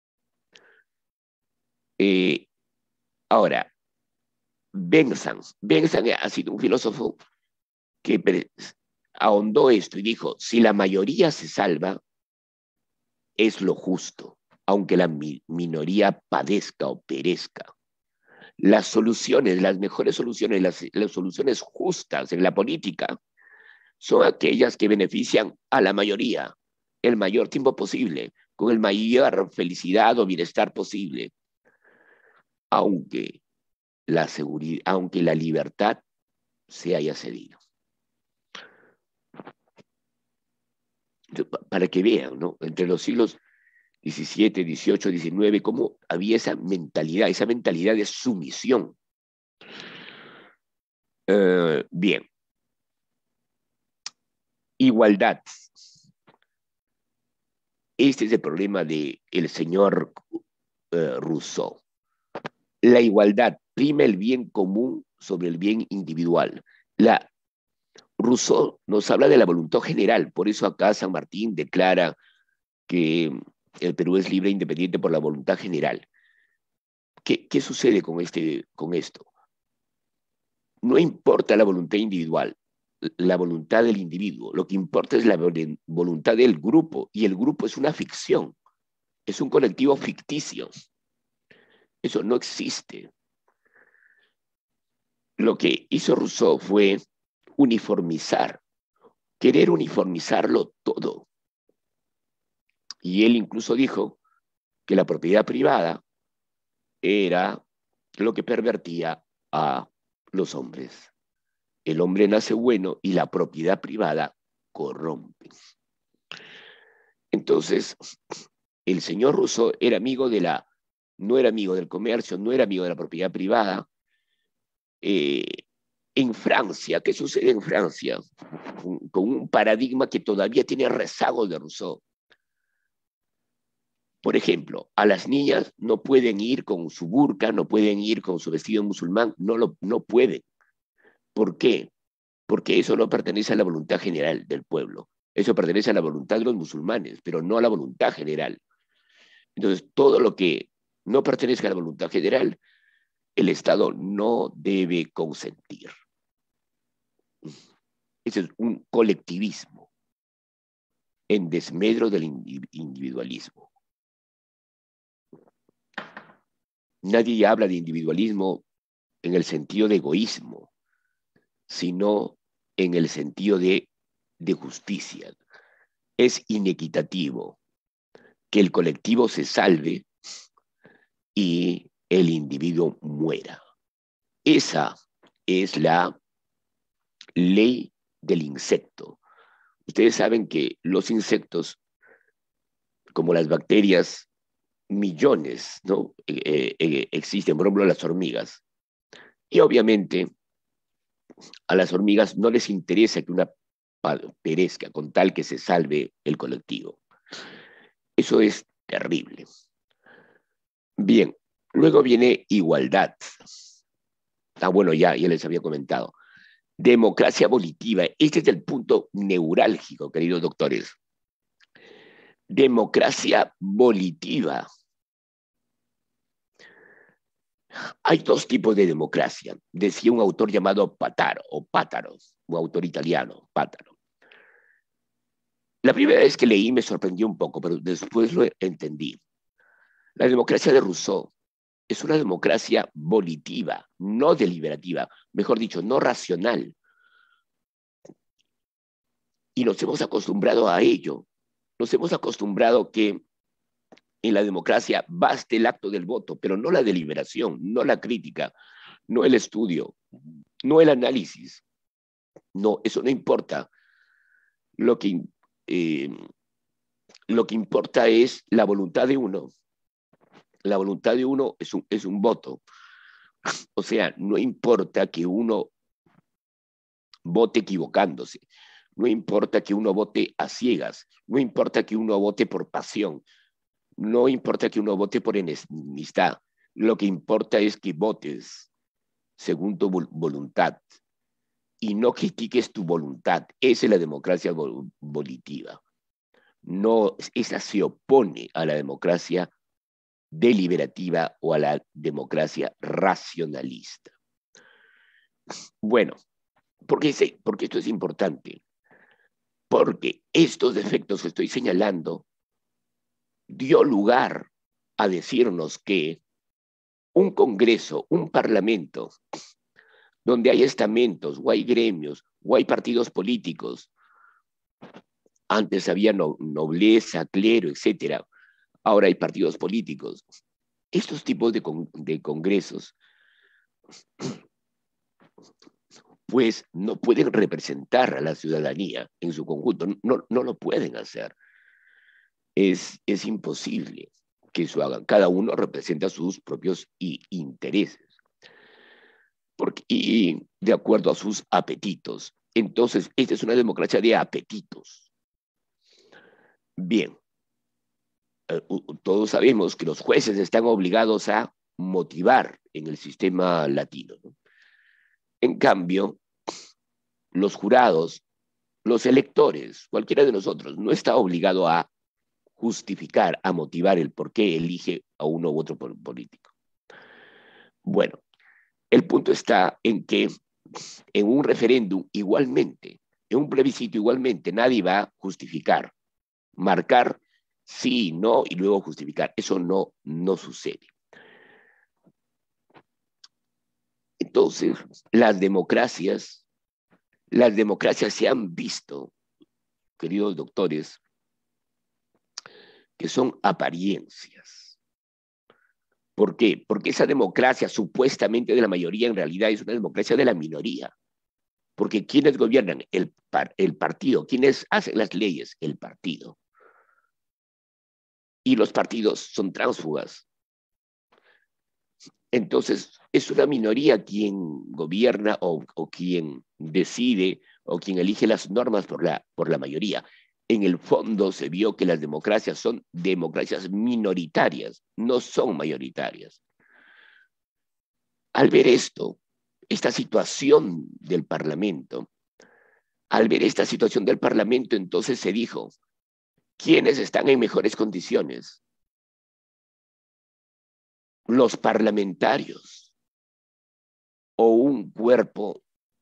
Ahora, Bentham ha sido un filósofo que ahondó esto y dijo, si la mayoría se salva, es lo justo, aunque la minoría padezca o perezca. Las soluciones, las mejores soluciones, las soluciones justas en la política son aquellas que benefician a la mayoría el mayor tiempo posible, con el mayor felicidad o bienestar posible, aunque aunque la libertad se haya cedido. Para que vean, ¿no? Entre los siglos XVII, XVIII, XIX, cómo había esa mentalidad de sumisión. Bien. Igualdad. Este es el problema del señor Rousseau. La igualdad prima el bien común sobre el bien individual. Rousseau nos habla de la voluntad general, por eso acá San Martín declara que el Perú es libre e independiente por la voluntad general. ¿Qué sucede con esto? No importa la voluntad individual, la voluntad del individuo, lo que importa es la voluntad del grupo, y el grupo es una ficción, es un colectivo ficticio. Eso no existe. Lo que hizo Rousseau fue uniformizar, querer uniformizarlo todo. Y él incluso dijo que la propiedad privada era lo que pervertía a los hombres. El hombre nace bueno y la propiedad privada corrompe. Entonces, el señor Rousseau no era amigo del comercio, no era amigo de la propiedad privada. En Francia, ¿qué sucede en Francia? Con un paradigma que todavía tiene rezagos de Rousseau. Por ejemplo, a las niñas no pueden ir con su burka, no pueden ir con su vestido musulmán, no pueden. ¿Por qué? Porque eso no pertenece a la voluntad general del pueblo. Eso pertenece a la voluntad de los musulmanes, pero no a la voluntad general. Entonces, todo lo que no pertenezca a la voluntad general, el Estado no debe consentir. Ese es un colectivismo en desmedro del individualismo. Nadie habla de individualismo en el sentido de egoísmo, sino en el sentido de justicia. Es inequitativo que el colectivo se salve y el individuo muera. Esa es la ley del insecto. Ustedes saben que los insectos, como las bacterias, millones, ¿no? Existen, por ejemplo, las hormigas. Y obviamente a las hormigas no les interesa que una perezca con tal que se salve el colectivo. Eso es terrible. Bien, luego viene igualdad. Bueno, ya les había comentado. Democracia volitiva. Este es el punto neurálgico, queridos doctores. Democracia volitiva. Hay dos tipos de democracia, decía un autor llamado Pátaro, un autor italiano, Pátaro. La primera vez que leí me sorprendió un poco, pero después lo entendí. La democracia de Rousseau es una democracia volitiva, no deliberativa, mejor dicho, no racional. Y nos hemos acostumbrado a ello. Nos hemos acostumbrado que en la democracia basta el acto del voto, pero no la deliberación, no la crítica, no el estudio, no el análisis. No, eso no importa. Lo que importa es la voluntad de uno. La voluntad de uno es un voto. O sea, no importa que uno vote equivocándose, no importa que uno vote a ciegas, no importa que uno vote por pasión, no importa que uno vote por enemistad. Lo que importa es que votes según tu voluntad y no critiques tu voluntad. Esa es la democracia volitiva. No, esa se opone a la democracia deliberativa o a la democracia racionalista. Bueno, ¿por qué esto es importante? Porque estos defectos que estoy señalando dio lugar a decirnos que un congreso, un parlamento, donde hay estamentos, o hay gremios, o hay partidos políticos, antes había nobleza, clero, etcétera, ahora hay partidos políticos. Estos tipos de congresos, pues no pueden representar a la ciudadanía en su conjunto, no lo pueden hacer. Es imposible que eso hagan. Cada uno representa sus propios intereses y de acuerdo a sus apetitos. Entonces, esta es una democracia de apetitos. Bien, todos sabemos que los jueces están obligados a motivar en el sistema latino, ¿no? En cambio, los jurados, los electores, cualquiera de nosotros, no está obligado a justificar, a motivar el por qué elige a uno u otro político. Bueno, el punto está en que en un referéndum igualmente, en un plebiscito igualmente, nadie va a justificar, marcar sí, no y luego justificar. Eso no sucede. Entonces, las democracias se han visto, queridos doctores, que son apariencias. ¿Por qué? Porque esa democracia supuestamente de la mayoría en realidad es una democracia de la minoría. Porque ¿quiénes gobiernan? El partido. ¿Quiénes hacen las leyes? El partido. Y los partidos son tránsfugas. Entonces, es una minoría quien gobierna o quien decide o quien elige las normas por la mayoría. En el fondo se vio que las democracias son democracias minoritarias, no son mayoritarias. Al ver esto, esta situación del Parlamento, entonces se dijo, ¿quiénes están en mejores condiciones? Los parlamentarios o un cuerpo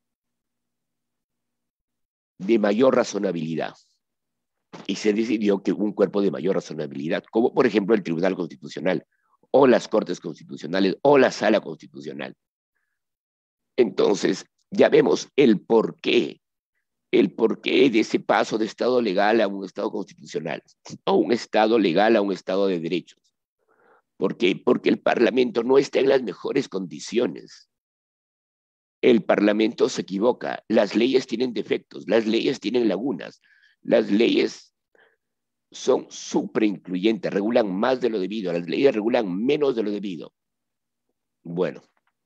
de mayor razonabilidad. Y se decidió que un cuerpo de mayor razonabilidad, como por ejemplo el Tribunal Constitucional, o las Cortes Constitucionales, o la Sala Constitucional. Entonces, ya vemos el porqué de ese paso de Estado legal a un Estado constitucional, o un Estado legal a un Estado de derechos. ¿Por qué? Porque el Parlamento no está en las mejores condiciones. El Parlamento se equivoca, las leyes tienen defectos, las leyes tienen lagunas, las leyes son superincluyentes, regulan más de lo debido, las leyes regulan menos de lo debido. Bueno,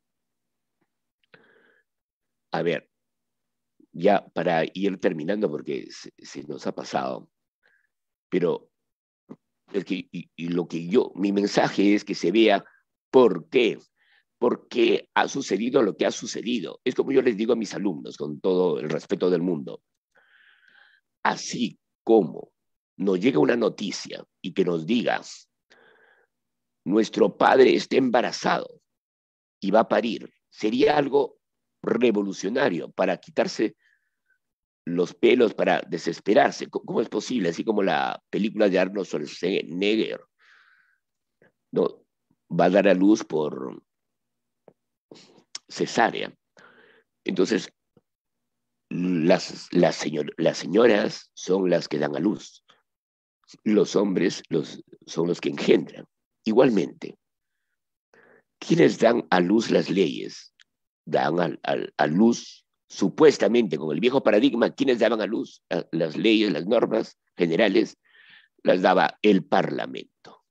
a ver, ya para ir terminando porque se nos ha pasado, pero es que mi mensaje es que se vea por qué ha sucedido lo que ha sucedido. Es como yo les digo a mis alumnos, con todo el respeto del mundo. Así como nos llega una noticia y que nos diga, nuestro padre está embarazado y va a parir, sería algo revolucionario para quitarse los pelos, para desesperarse. ¿Cómo es posible? Así como la película de Arnold Schwarzenegger, ¿no? Va a dar a luz por cesárea. Entonces, las señoras son las que dan a luz. Los hombres son los que engendran. Igualmente, quienes dan a luz las leyes, dan a luz, supuestamente, con el viejo paradigma, quienes daban a luz las leyes, las normas generales, las daba el Parlamento.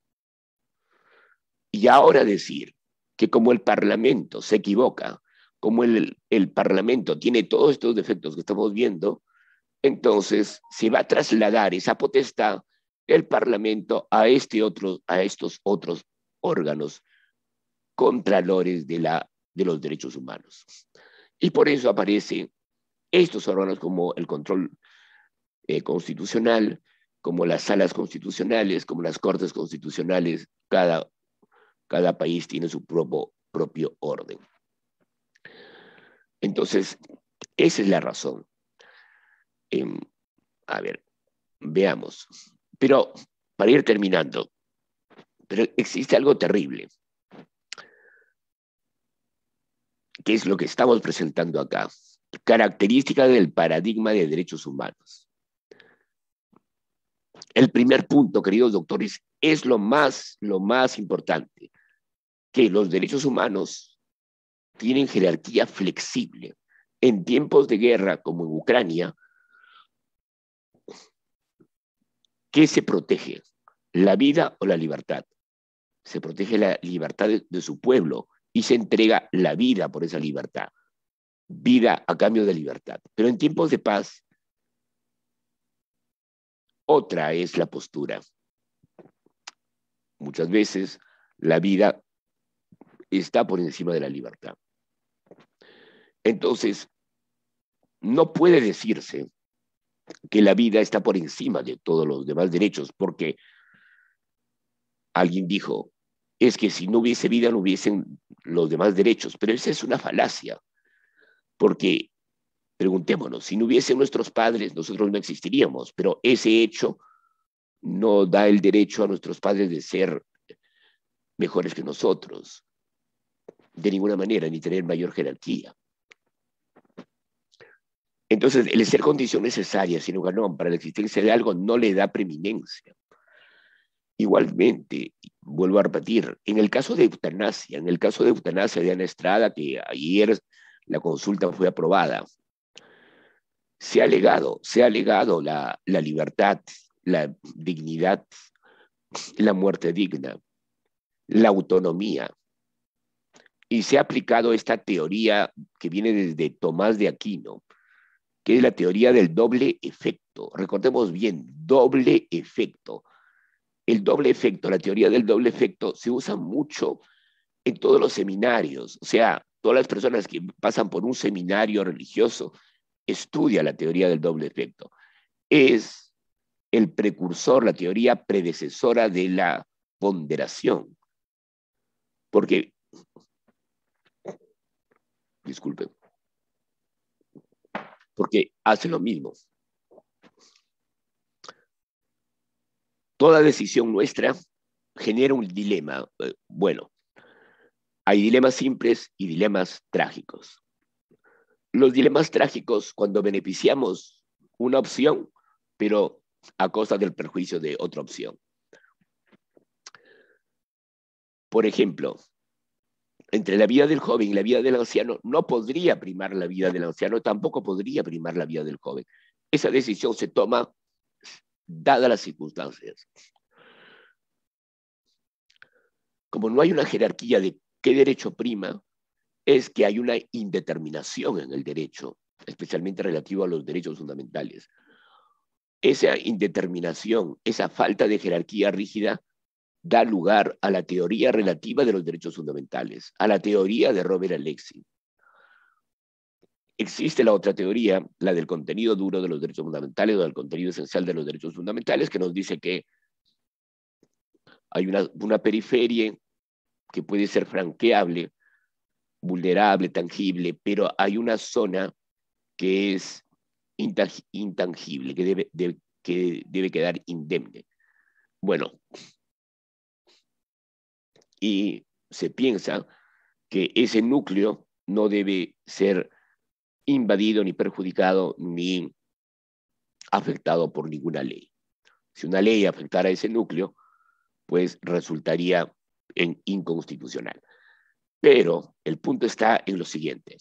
Y ahora decir que como el Parlamento se equivoca, como el Parlamento tiene todos estos defectos que estamos viendo, entonces se va a trasladar esa potestad del Parlamento a estos otros órganos contralores de los derechos humanos. Y por eso aparecen estos órganos como el control constitucional, como las salas constitucionales, como las cortes constitucionales. Cada país tiene su propio orden. Entonces, esa es la razón. A ver, veamos. Pero para ir terminando, pero existe algo terrible, que es lo que estamos presentando acá. Característica del paradigma de derechos humanos. El primer punto, queridos doctores, es lo más importante, que los derechos humanos tienen jerarquía flexible. En tiempos de guerra, como en Ucrania, ¿qué se protege? ¿La vida o la libertad? Se protege la libertad de su pueblo y se entrega la vida por esa libertad. Vida a cambio de libertad. Pero en tiempos de paz, otra es la postura. Muchas veces la vida está por encima de la libertad. Entonces, no puede decirse que la vida está por encima de todos los demás derechos, porque alguien dijo, es que si no hubiese vida no hubiesen los demás derechos, pero esa es una falacia, porque preguntémonos, si no hubiesen nuestros padres, nosotros no existiríamos, pero ese hecho no da el derecho a nuestros padres de ser mejores que nosotros, de ninguna manera, ni tener mayor jerarquía. Entonces, el ser condición necesaria, sino que no, para la existencia de algo no le da preeminencia. Igualmente, vuelvo a repetir, en el caso de eutanasia de Ana Estrada, que ayer la consulta fue aprobada, se ha alegado la libertad, la dignidad, la muerte digna, la autonomía, y se ha aplicado esta teoría que viene desde Tomás de Aquino, que es la teoría del doble efecto. Recordemos bien, doble efecto. El doble efecto, la teoría del doble efecto se usa mucho en todos los seminarios. O sea, todas las personas que pasan por un seminario religioso estudian la teoría del doble efecto. Es el precursor, la teoría predecesora de la ponderación. Porque, disculpen, porque hace lo mismo. Toda decisión nuestra genera un dilema. Bueno, hay dilemas simples y dilemas trágicos. Los dilemas trágicos cuando beneficiamos una opción, pero a costa del perjuicio de otra opción. Por ejemplo, entre la vida del joven y la vida del anciano, no podría primar la vida del anciano, tampoco podría primar la vida del joven. Esa decisión se toma dadas las circunstancias. Como no hay una jerarquía de qué derecho prima, es que hay una indeterminación en el derecho, especialmente relativo a los derechos fundamentales. Esa indeterminación, esa falta de jerarquía rígida, da lugar a la teoría relativa de los derechos fundamentales, a la teoría de Robert Alexy. Existe la otra teoría, la del contenido duro de los derechos fundamentales o del contenido esencial de los derechos fundamentales, que nos dice que hay una periferia que puede ser franqueable, vulnerable, tangible, pero hay una zona que es intangible, que debe quedar indemne. Bueno, y se piensa que ese núcleo no debe ser invadido, ni perjudicado, ni afectado por ninguna ley. Si una ley afectara a ese núcleo, pues resultaría en inconstitucional. Pero el punto está en lo siguiente,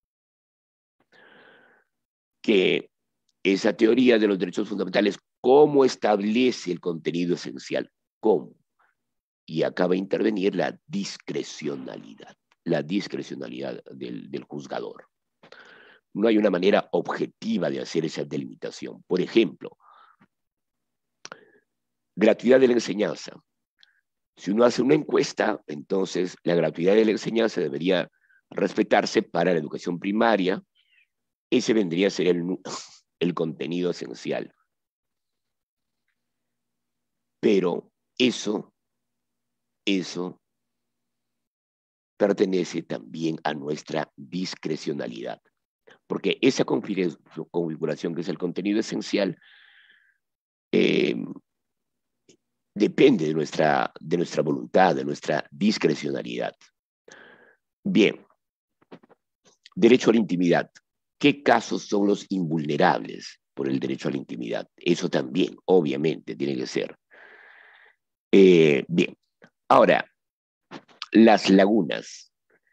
que esa teoría de los derechos fundamentales, ¿cómo establece el contenido esencial? ¿Cómo? Y acaba de intervenir la discrecionalidad del juzgador. No hay una manera objetiva de hacer esa delimitación. Por ejemplo, gratuidad de la enseñanza. Si uno hace una encuesta, entonces la gratuidad de la enseñanza debería respetarse para la educación primaria. Ese vendría a ser el contenido esencial. Pero eso pertenece también a nuestra discrecionalidad, porque esa configuración que es el contenido esencial eh, depende de nuestra voluntad, de nuestra discrecionalidad. Bien, derecho a la intimidad. ¿Qué casos son los invulnerables por el derecho a la intimidad? Eso también, obviamente, tiene que ser. Bien, ahora, las lagunas.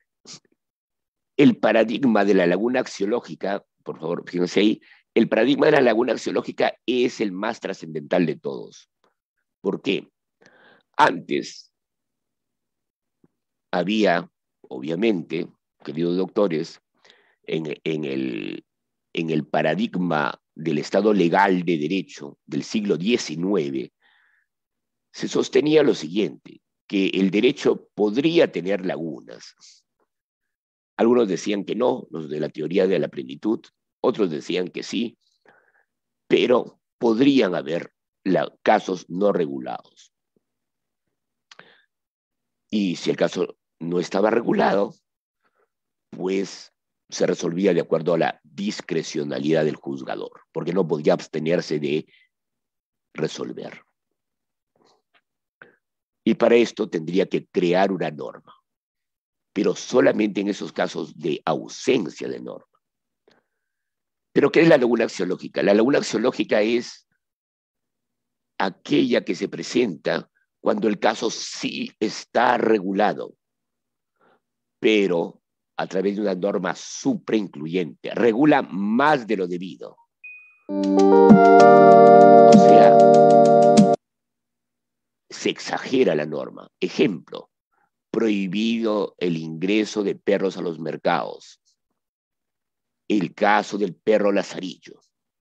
El paradigma de la laguna axiológica, por favor, fíjense ahí, el paradigma de la laguna axiológica es el más trascendental de todos. ¿Por qué? Antes había, obviamente, queridos doctores, en el paradigma del Estado legal de derecho del siglo XIX, se sostenía lo siguiente, que el derecho podría tener lagunas. Algunos decían que no, los de la teoría de la plenitud, otros decían que sí, pero podrían haber casos no regulados. Y si el caso no estaba regulado, pues se resolvía de acuerdo a la discrecionalidad del juzgador, porque no podía abstenerse de resolver. Y para esto tendría que crear una norma, pero solamente en esos casos de ausencia de norma. ¿Pero qué es la laguna axiológica? La laguna axiológica es aquella que se presenta cuando el caso sí está regulado, pero a través de una norma supraincluyente, regula más de lo debido. O sea, se exagera la norma. Ejemplo, prohibido el ingreso de perros a los mercados. El caso del perro Lazarillo.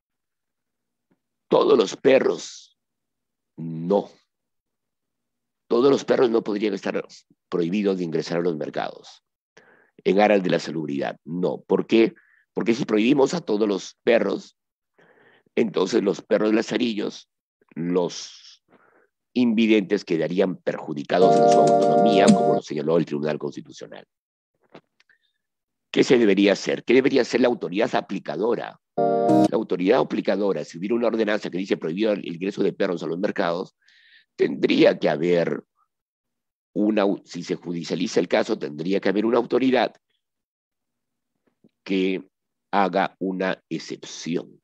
Todos los perros, no. Todos los perros no podrían estar prohibidos de ingresar a los mercados en aras de la salubridad. No. ¿Por qué? Porque si prohibimos a todos los perros, entonces los perros lazarillos, los invidentes quedarían perjudicados en su autonomía, como lo señaló el Tribunal Constitucional. ¿Qué se debería hacer? ¿Qué debería ser la autoridad aplicadora? La autoridad aplicadora, si hubiera una ordenanza que dice prohibido el ingreso de perros a los mercados, tendría que haber si se judicializa el caso, tendría que haber una autoridad que haga una excepción.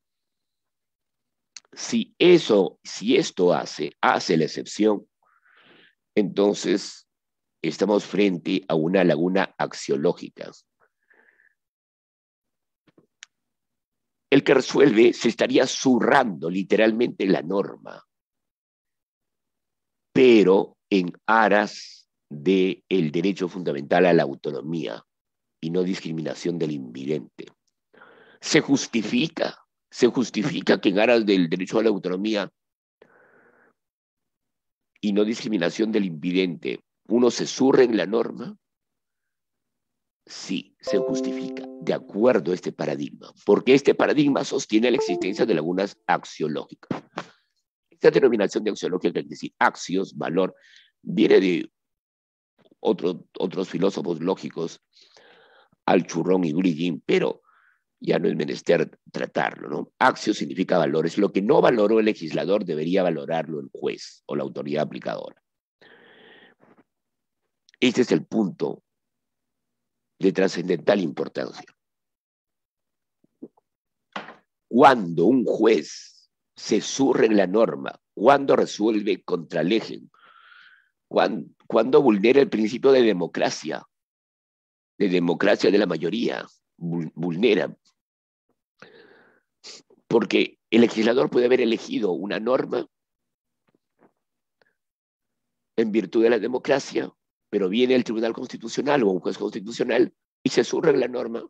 Si esto hace la excepción, entonces estamos frente a una laguna axiológica. El que resuelve se estaría zurrando literalmente la norma, pero en aras del derecho fundamental a la autonomía y no discriminación del invidente. Se justifica que en aras del derecho a la autonomía y no discriminación del invidente uno se zurre en la norma. Sí, se justifica de acuerdo a este paradigma, porque este paradigma sostiene la existencia de lagunas axiológicas. Esta denominación de axiológica, es decir, axios, valor, viene de otros filósofos lógicos, Alchurrón y Duligin, pero ya no es menester tratarlo, ¿no? Axio significa valores. Lo que no valoró el legislador debería valorarlo el juez o la autoridad aplicadora. Este es el punto de trascendental importancia. Cuando un juez se zurra en la norma, cuando resuelve contra lege, cuando vulnera el principio de democracia de la mayoría, vulnera. Porque el legislador puede haber elegido una norma en virtud de la democracia, pero viene el Tribunal Constitucional o un juez constitucional y se zurra en la norma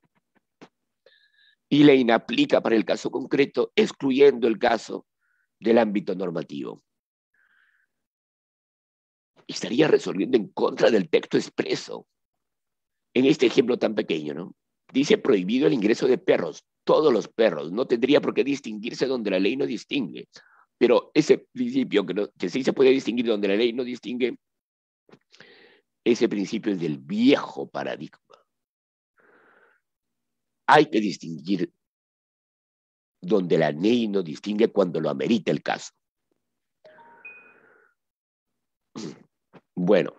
y la inaplica para el caso concreto, excluyendo el caso del ámbito normativo. estaría resolviendo en contra del texto expreso. En este ejemplo tan pequeño, ¿no? Dice prohibido el ingreso de perros, todos los perros, no tendría por qué distinguirse donde la ley no distingue. Pero ese principio que sí se puede distinguir donde la ley no distingue, ese principio es del viejo paradigma. Hay que distinguir donde la ley no distingue cuando lo amerita el caso. Bueno,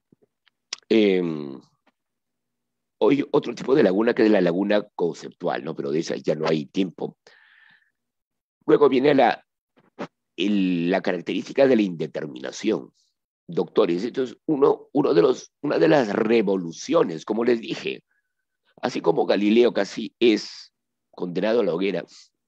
hoy otro tipo de laguna que es la laguna conceptual, ¿no? Pero de esa ya no hay tiempo. Luego viene la característica de la indeterminación. Doctores, esto es una de las revoluciones, como les dije, así como Galileo casi es condenado a la hoguera,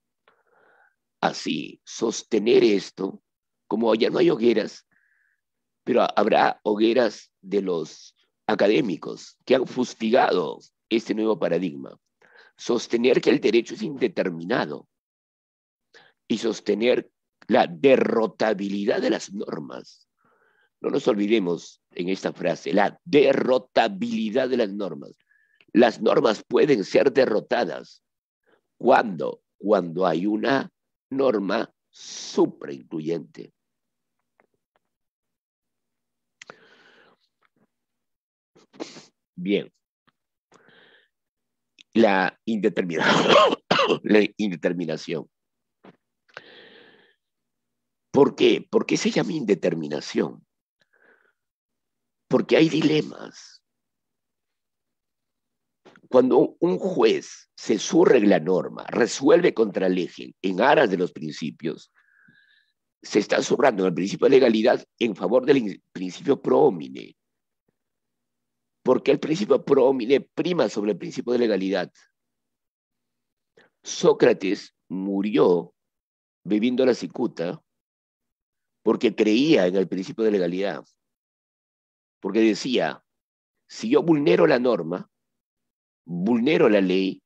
así, sostener esto, como ya no hay hogueras, pero habrá hogueras de los académicos que han fustigado este nuevo paradigma. Sostener que el derecho es indeterminado y sostener la derrotabilidad de las normas. No nos olvidemos en esta frase, la derrotabilidad de las normas. Las normas pueden ser derrotadas cuando hay una norma supraincluyente. Bien, la indeterminación. La indeterminación. ¿Por qué? ¿Por qué se llama indeterminación? Porque hay dilemas. Cuando un juez se surre la norma, resuelve contra el eje en aras de los principios, se está surrando el principio de legalidad en favor del principio pro homine. Porque el principio pro homine prima sobre el principio de legalidad. Sócrates murió bebiendo la cicuta porque creía en el principio de legalidad. Porque decía, si yo vulnero la norma, vulnero la ley,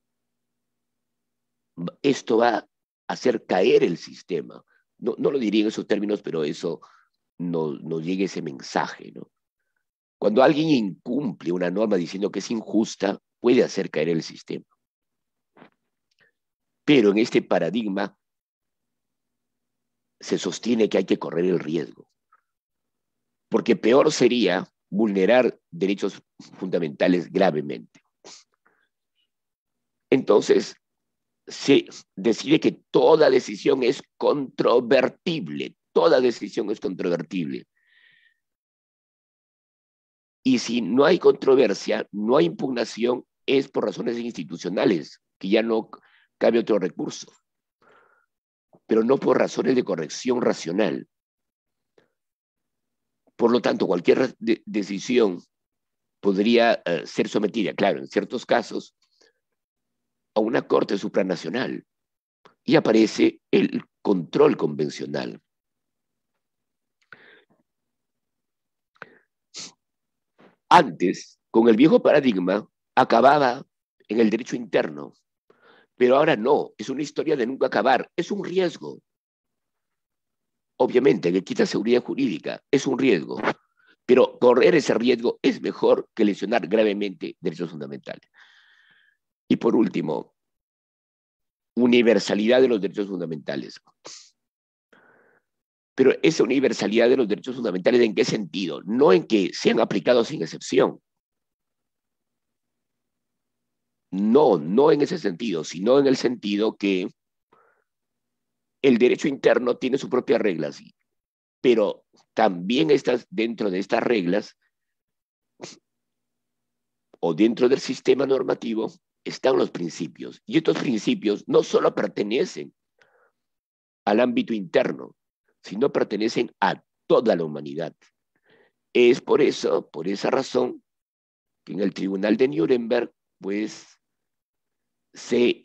esto va a hacer caer el sistema. No lo diría en esos términos, pero eso nos llega ese mensaje, ¿no? Cuando alguien incumple una norma diciendo que es injusta, puede hacer caer el sistema. Pero en este paradigma se sostiene que hay que correr el riesgo. Porque peor sería vulnerar derechos fundamentales gravemente. Entonces, se decide que toda decisión es controvertible. Toda decisión es controvertible. Y si no hay controversia, no hay impugnación, es por razones institucionales, que ya no cabe otro recurso, pero no por razones de corrección racional. Por lo tanto, cualquier decisión podría ser sometida, claro, en ciertos casos, a una corte supranacional y aparece el control convencional. Antes, con el viejo paradigma, acababa en el derecho interno, pero ahora no, es una historia de nunca acabar, es un riesgo. Obviamente, que quita seguridad jurídica, es un riesgo, pero correr ese riesgo es mejor que lesionar gravemente derechos fundamentales. Y por último, universalidad de los derechos fundamentales. Pero esa universalidad de los derechos fundamentales, ¿en qué sentido? No en que sean aplicados sin excepción. No en ese sentido, sino en el sentido que el derecho interno tiene sus propias reglas, pero también dentro de estas reglas o dentro del sistema normativo están los principios. Y estos principios no solo pertenecen al ámbito interno, sino pertenecen a toda la humanidad. Es por eso, por esa razón, que en el Tribunal de Nuremberg, pues, se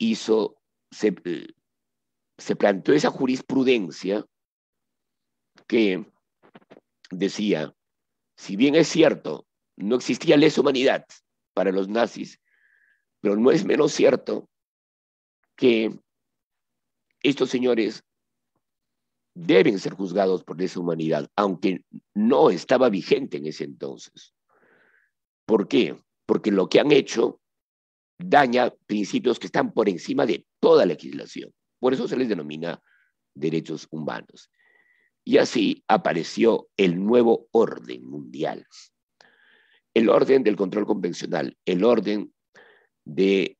planteó esa jurisprudencia que decía, si bien es cierto, no existía lesa humanidad para los nazis, pero no es menos cierto que estos señores deben ser juzgados por lesa humanidad, aunque no estaba vigente en ese entonces. ¿Por qué? Porque lo que han hecho daña principios que están por encima de toda legislación. Por eso se les denomina derechos humanos. Y así apareció el nuevo orden mundial, el orden del control convencional, el orden de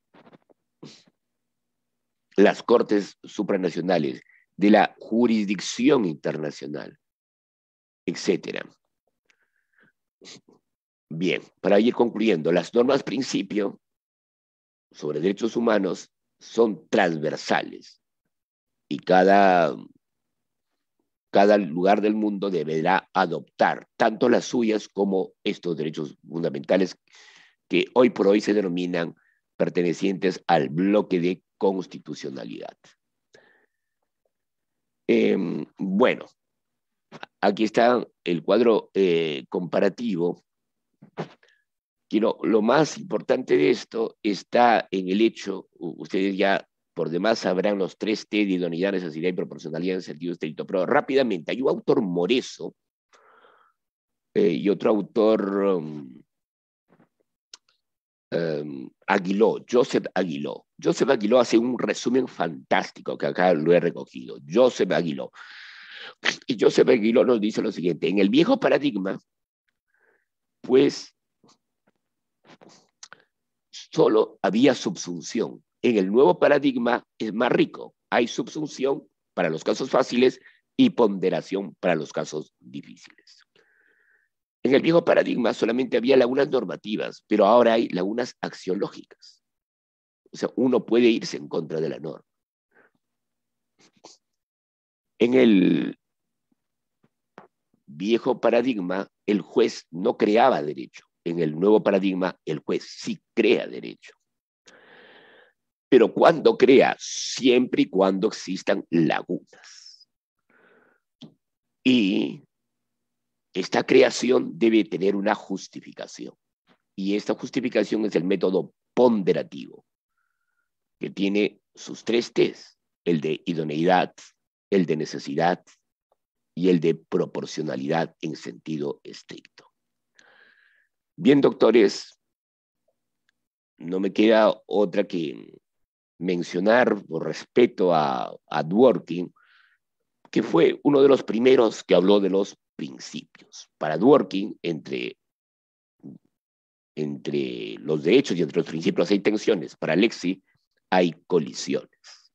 las cortes supranacionales, de la jurisdicción internacional, etcétera. Bien, para ir concluyendo, las normas principio sobre derechos humanos son transversales y cada lugar del mundo deberá adoptar tanto las suyas como estos derechos fundamentales que hoy por hoy se denominan pertenecientes al bloque de constitucionalidad. Bueno, aquí está el cuadro comparativo. Lo más importante de esto está en el hecho, ustedes ya por demás sabrán los 3T de idoneidad, necesidad y proporcionalidad en sentido estricto, pero rápidamente, hay un autor Moreso y otro autor Aguiló, Joseph Aguiló. Joseph Aguiló hace un resumen fantástico que acá lo he recogido. Joseph Aguiló. Y Joseph Aguiló nos dice lo siguiente: en el viejo paradigma, pues solo había subsunción. En el nuevo paradigma es más rico. Hay subsunción para los casos fáciles y ponderación para los casos difíciles. En el viejo paradigma solamente había lagunas normativas, pero ahora hay lagunas axiológicas. O sea, uno puede irse en contra de la norma. En el viejo paradigma, el juez no creaba derecho. En el nuevo paradigma, el juez sí crea derecho. Pero ¿cuándo crea? Siempre y cuando existan lagunas. Y esta creación debe tener una justificación. Y esta justificación es el método ponderativo, que tiene sus 3Ts, el de idoneidad, el de necesidad y el de proporcionalidad en sentido estricto. Bien, doctores, no me queda otra que mencionar por respeto a Dworkin, que fue uno de los primeros que habló de los principios. Para Dworkin, entre los derechos y entre los principios hay tensiones. Para Alexis hay colisiones.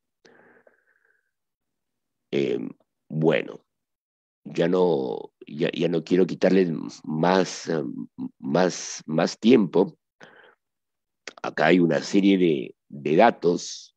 Bueno, ya no quiero quitarles más tiempo. Acá hay una serie de datos,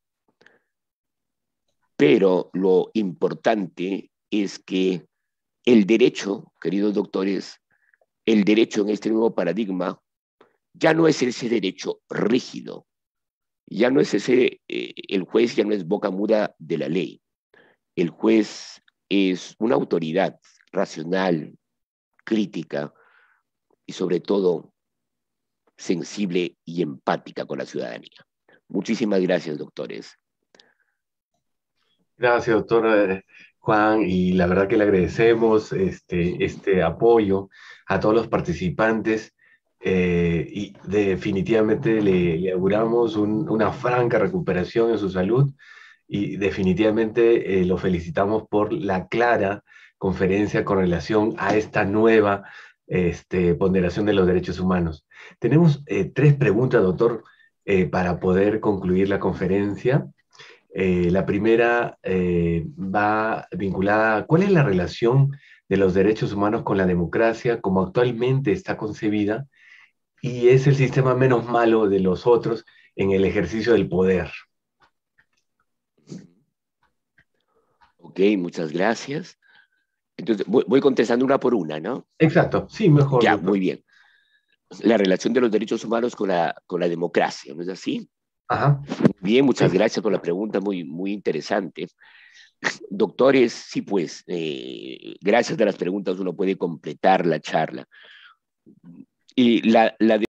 pero lo importante es que el derecho, queridos doctores, el derecho en este nuevo paradigma ya no es ese derecho rígido, ya no es el juez ya no es boca muda de la ley. El juez es una autoridad racional, crítica y sobre todo sensible y empática con la ciudadanía. Muchísimas gracias, doctores. Gracias, doctor Juan, y la verdad que le agradecemos este apoyo a todos los participantes y definitivamente le auguramos una franca recuperación en su salud y definitivamente lo felicitamos por la clara conferencia con relación a esta nueva ponderación de los derechos humanos. Tenemos 3 preguntas, doctor, para poder concluir la conferencia. La primera va vinculada a cuál es la relación de los derechos humanos con la democracia como actualmente está concebida y es el sistema menos malo de los otros en el ejercicio del poder. Ok, muchas gracias. Entonces, voy contestando una por una, ¿no? Exacto, sí, mejor, Ya, doctor. muy bien. La relación de los derechos humanos con la democracia, ¿no es así? Ajá, Bien, muchas sí. gracias por la pregunta, muy interesante. Doctores, sí, pues, gracias a las preguntas uno puede completar la charla. Y la